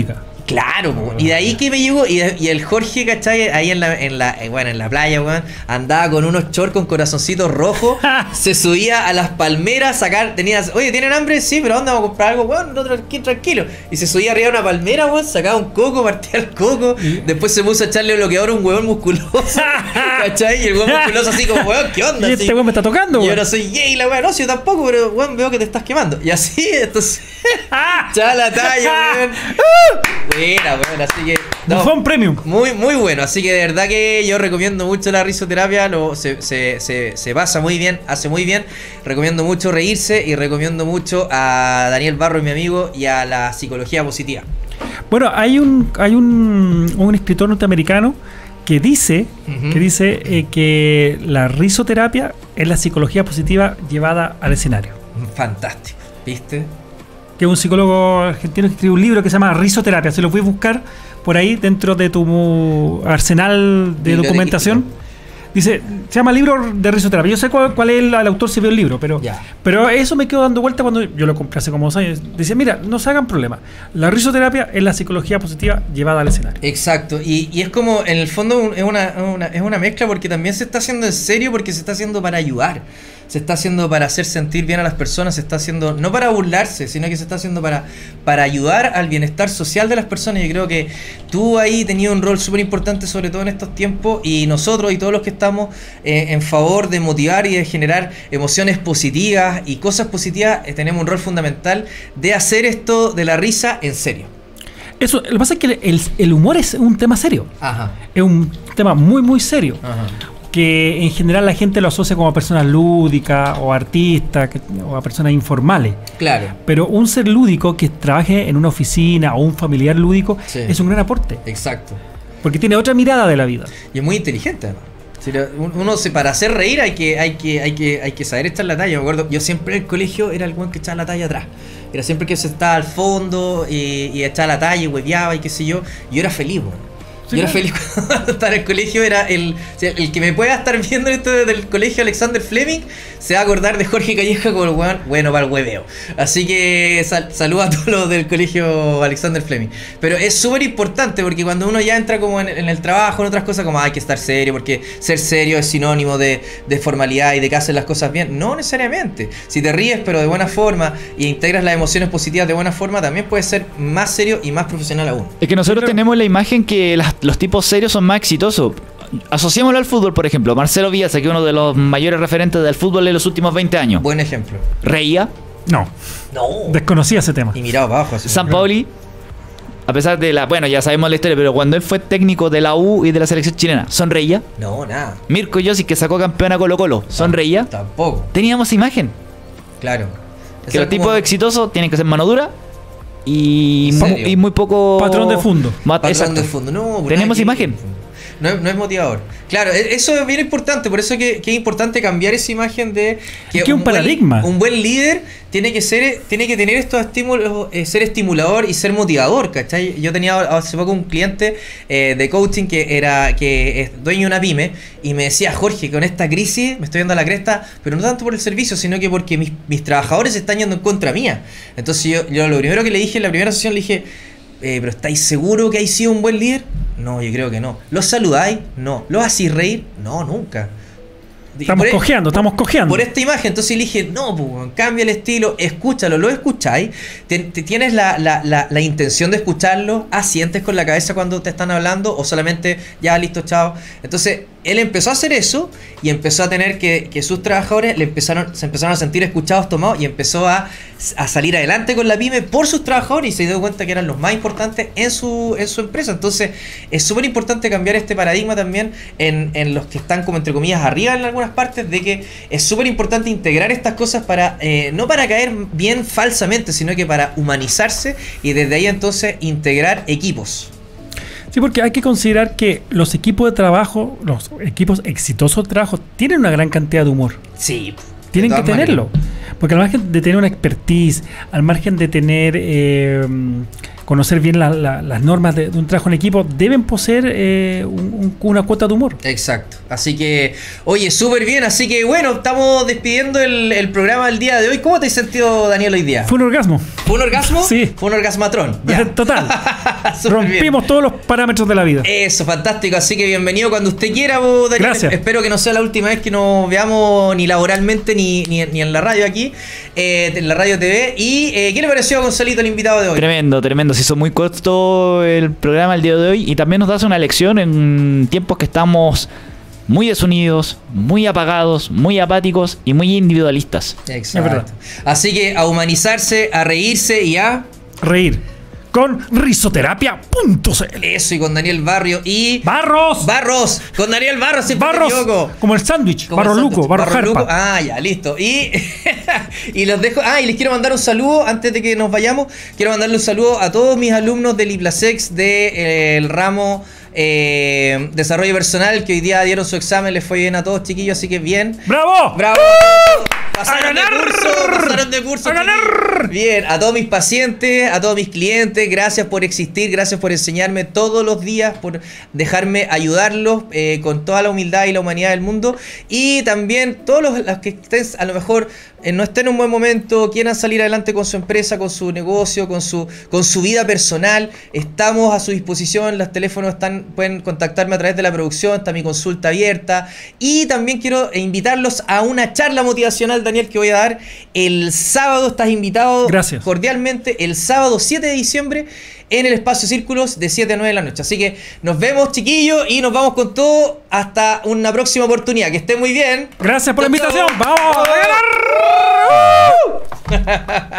Claro, po. Y de ahí que me llegó, y el Jorge, ¿cachai? Ahí en la playa, weón, andaba con unos shorts con corazoncitos rojos, se subía a las palmeras a sacar, oye, ¿tienen hambre? Sí, pero ¿dónde vamos a comprar algo? Weón, no, tranquilo. Y se subía arriba de una palmera, weón, sacaba un coco, partía el coco, después se puso a echarle bloqueador a un weón musculoso, ¿cachai? Y el weón musculoso así como, weón, ¿qué onda? Y este weón me está tocando, y weón. yo no soy gay, la weón, no, si yo tampoco, pero weón, veo que te estás quemando. Y así, entonces, ya la talla, weón. Buena, bueno, así que Bufón Premium. muy bueno, así que de verdad que yo recomiendo mucho la risoterapia, se pasa muy bien, hace muy bien. Recomiendo mucho reírse y recomiendo mucho a Daniel Barro, mi amigo, y a la psicología positiva. Bueno, hay un escritor norteamericano que dice que la risoterapia es la psicología positiva llevada al escenario. Fantástico, ¿viste? Que es un psicólogo argentino que escribe un libro que se llama Risoterapia. Se lo voy a buscar por ahí dentro de tu arsenal de documentación. Dice, se llama Libro de Risoterapia. Yo sé cuál es el autor, si veo el libro, pero eso me quedo dando vuelta cuando yo lo compré hace como 2 años. Dice, mira, no se hagan problema. La risoterapia es la psicología positiva llevada al escenario. Exacto, y es como, en el fondo, es una mezcla, porque también se está haciendo en serio, porque se está haciendo para ayudar. Se está haciendo para hacer sentir bien a las personas, se está haciendo no para burlarse, sino que se está haciendo para ayudar al bienestar social de las personas. Yo creo que tú ahí tenías un rol súper importante, sobre todo en estos tiempos, y nosotros y todos los que estamos en favor de motivar y de generar emociones positivas y cosas positivas, tenemos un rol fundamental de hacer esto de la risa en serio. Eso, lo que pasa es que el humor es un tema serio. Ajá. Es un tema muy, muy serio. Ajá. Que en general la gente lo asocia como a personas lúdicas o artistas o a personas informales. Claro. Pero un ser lúdico que trabaje en una oficina o un familiar lúdico es un gran aporte. Exacto. Porque tiene otra mirada de la vida. Y es muy inteligente, además. Para hacer reír hay que saber echar la talla. Me acuerdo, yo siempre en el colegio era el buen que echaba la talla atrás. Era siempre que se estaba al fondo y echaba la talla y hueveaba y qué sé yo. Yo era feliz, bueno. Yo era feliz cuando estaba en el colegio. Era el que me pueda estar viendo esto del colegio Alexander Fleming se va a acordar de Jorge Calleja como el weón bueno para el hueveo. Así que saludos a todos los del colegio Alexander Fleming. Pero es súper importante, porque cuando uno ya entra como en el trabajo, en otras cosas, como hay que estar serio, porque ser serio es sinónimo de formalidad y de que hacer las cosas bien. No necesariamente. Si te ríes pero de buena forma y integras las emociones positivas de buena forma, también puedes ser más serio y más profesional aún. Es que nosotros tenemos la imagen que los tipos serios son más exitosos. Asociémoslo al fútbol, por ejemplo. Marcelo Bielsa, que es uno de los mayores referentes del fútbol en los últimos 20 años. Buen ejemplo. ¿Reía? No. Desconocía ese tema. Y miraba abajo. Sampaoli, a pesar de bueno, ya sabemos la historia, pero cuando él fue técnico de la U y de la selección chilena, ¿sonreía? No, nada. Mirko Josic, que sacó campeón a Colo-Colo, ¿sonreía? Tampoco. Teníamos imagen. Claro. Que los tipos exitosos tienen que ser mano dura y muy poco... Patrón de fondo. Patrón de fondo. No, tenemos imagen. No es motivador. Claro, eso es bien importante. Por eso que es importante cambiar esa imagen de que un paradigma. Un buen líder tiene que tener estos estímulos, ser estimulador y ser motivador, ¿cachai? Yo tenía hace poco un cliente de coaching que es dueño de una pyme y me decía, Jorge, con esta crisis me estoy dando a la cresta, pero no tanto por el servicio, sino que porque mis trabajadores están yendo en contra mía. Entonces yo lo primero que le dije en la primera sesión, le dije, pero ¿estáis seguro que hay sido un buen líder? No, yo creo que no. ¿Los saludáis? No. ¿Los hacéis reír? No, nunca. Estamos cojeando. Por esta imagen, entonces le dije, no, pues, cambia el estilo, escúchalo, lo escucháis, tienes la intención de escucharlo, asientes con la cabeza cuando te están hablando, o solamente, ya, listo, chao. Entonces, él empezó a hacer eso y empezó a tener que sus trabajadores se empezaron a sentir escuchados, tomados, y empezó a salir adelante con la pyme por sus trabajadores y se dio cuenta que eran los más importantes en su empresa. Entonces es súper importante cambiar este paradigma también en los que están como entre comillas arriba en algunas partes, de que es súper importante integrar estas cosas para no para caer bien falsamente, sino que para humanizarse y desde ahí entonces integrar equipos. Sí, porque hay que considerar que los equipos de trabajo, los equipos exitosos de trabajo, tienen una gran cantidad de humor. Sí. Tienen que tenerlo. Porque al margen de tener una expertise, al margen de tener conocer bien las normas de un trabajo en equipo, deben poseer una cuota de humor. Exacto. Así que, oye, súper bien. Así que, bueno, estamos despidiendo el programa del día de hoy. ¿Cómo te has sentido, Daniel, hoy día? Fue un orgasmo. ¿Fue un orgasmo? Sí. Fue un orgasmatrón. Ya. Total. Súper Rompimos todos los parámetros de la vida. Eso, fantástico. Así que bienvenido cuando usted quiera, vos, Daniel. Gracias. Espero que no sea la última vez que nos veamos ni laboralmente ni en la radio aquí, en la radio TV. ¿Y qué le pareció a Gonzalito, el invitado de hoy? Tremendo, tremendo. Se hizo muy corto el programa el día de hoy y también nos das una lección en tiempos que estamos muy desunidos, muy apagados, muy apáticos y muy individualistas. Exacto. Es verdad. Así que a humanizarse, a reírse y a... Reír. Con risoterapia.cl. Eso, y con Daniel Barrio y... ¡Barros! ¡Barros! Con Daniel Barros, siempre me ¡Barros! equivoco. Como el sándwich. Como Barros el Luco, sándwich, Barros Barros Luco. Jarpa. Ah, ya, listo. Y, y los dejo. Ah, y les quiero mandar un saludo antes de que nos vayamos. Quiero mandarle un saludo a todos mis alumnos del IPLASEX del ramo Desarrollo Personal, que hoy día dieron su examen. Les fue bien a todos, chiquillos, así que bien. ¡Bravo! ¡Bravo! Pasaron ¡A ganar! Pasaron de curso. ¡A ganar! Bien, a todos mis pacientes, a todos mis clientes, gracias por existir, gracias por enseñarme todos los días, por dejarme ayudarlos con toda la humildad y la humanidad del mundo. Y también todos los que estén, a lo mejor no estén en un buen momento, quieran salir adelante con su empresa, con su negocio, con su vida personal, estamos a su disposición. Los teléfonos pueden contactarme a través de la producción, está mi consulta abierta. Y también quiero invitarlos a una charla motivacional, Daniel, que voy a dar el sábado. Estás invitado. Gracias. Cordialmente el sábado 7 de diciembre en el Espacio Círculos de 7 a 9 de la noche. Así que nos vemos, chiquillos, y nos vamos con todo hasta una próxima oportunidad. Que estén muy bien. Gracias por la Chau, chau. invitación. ¡Vamos! ¡A ganar!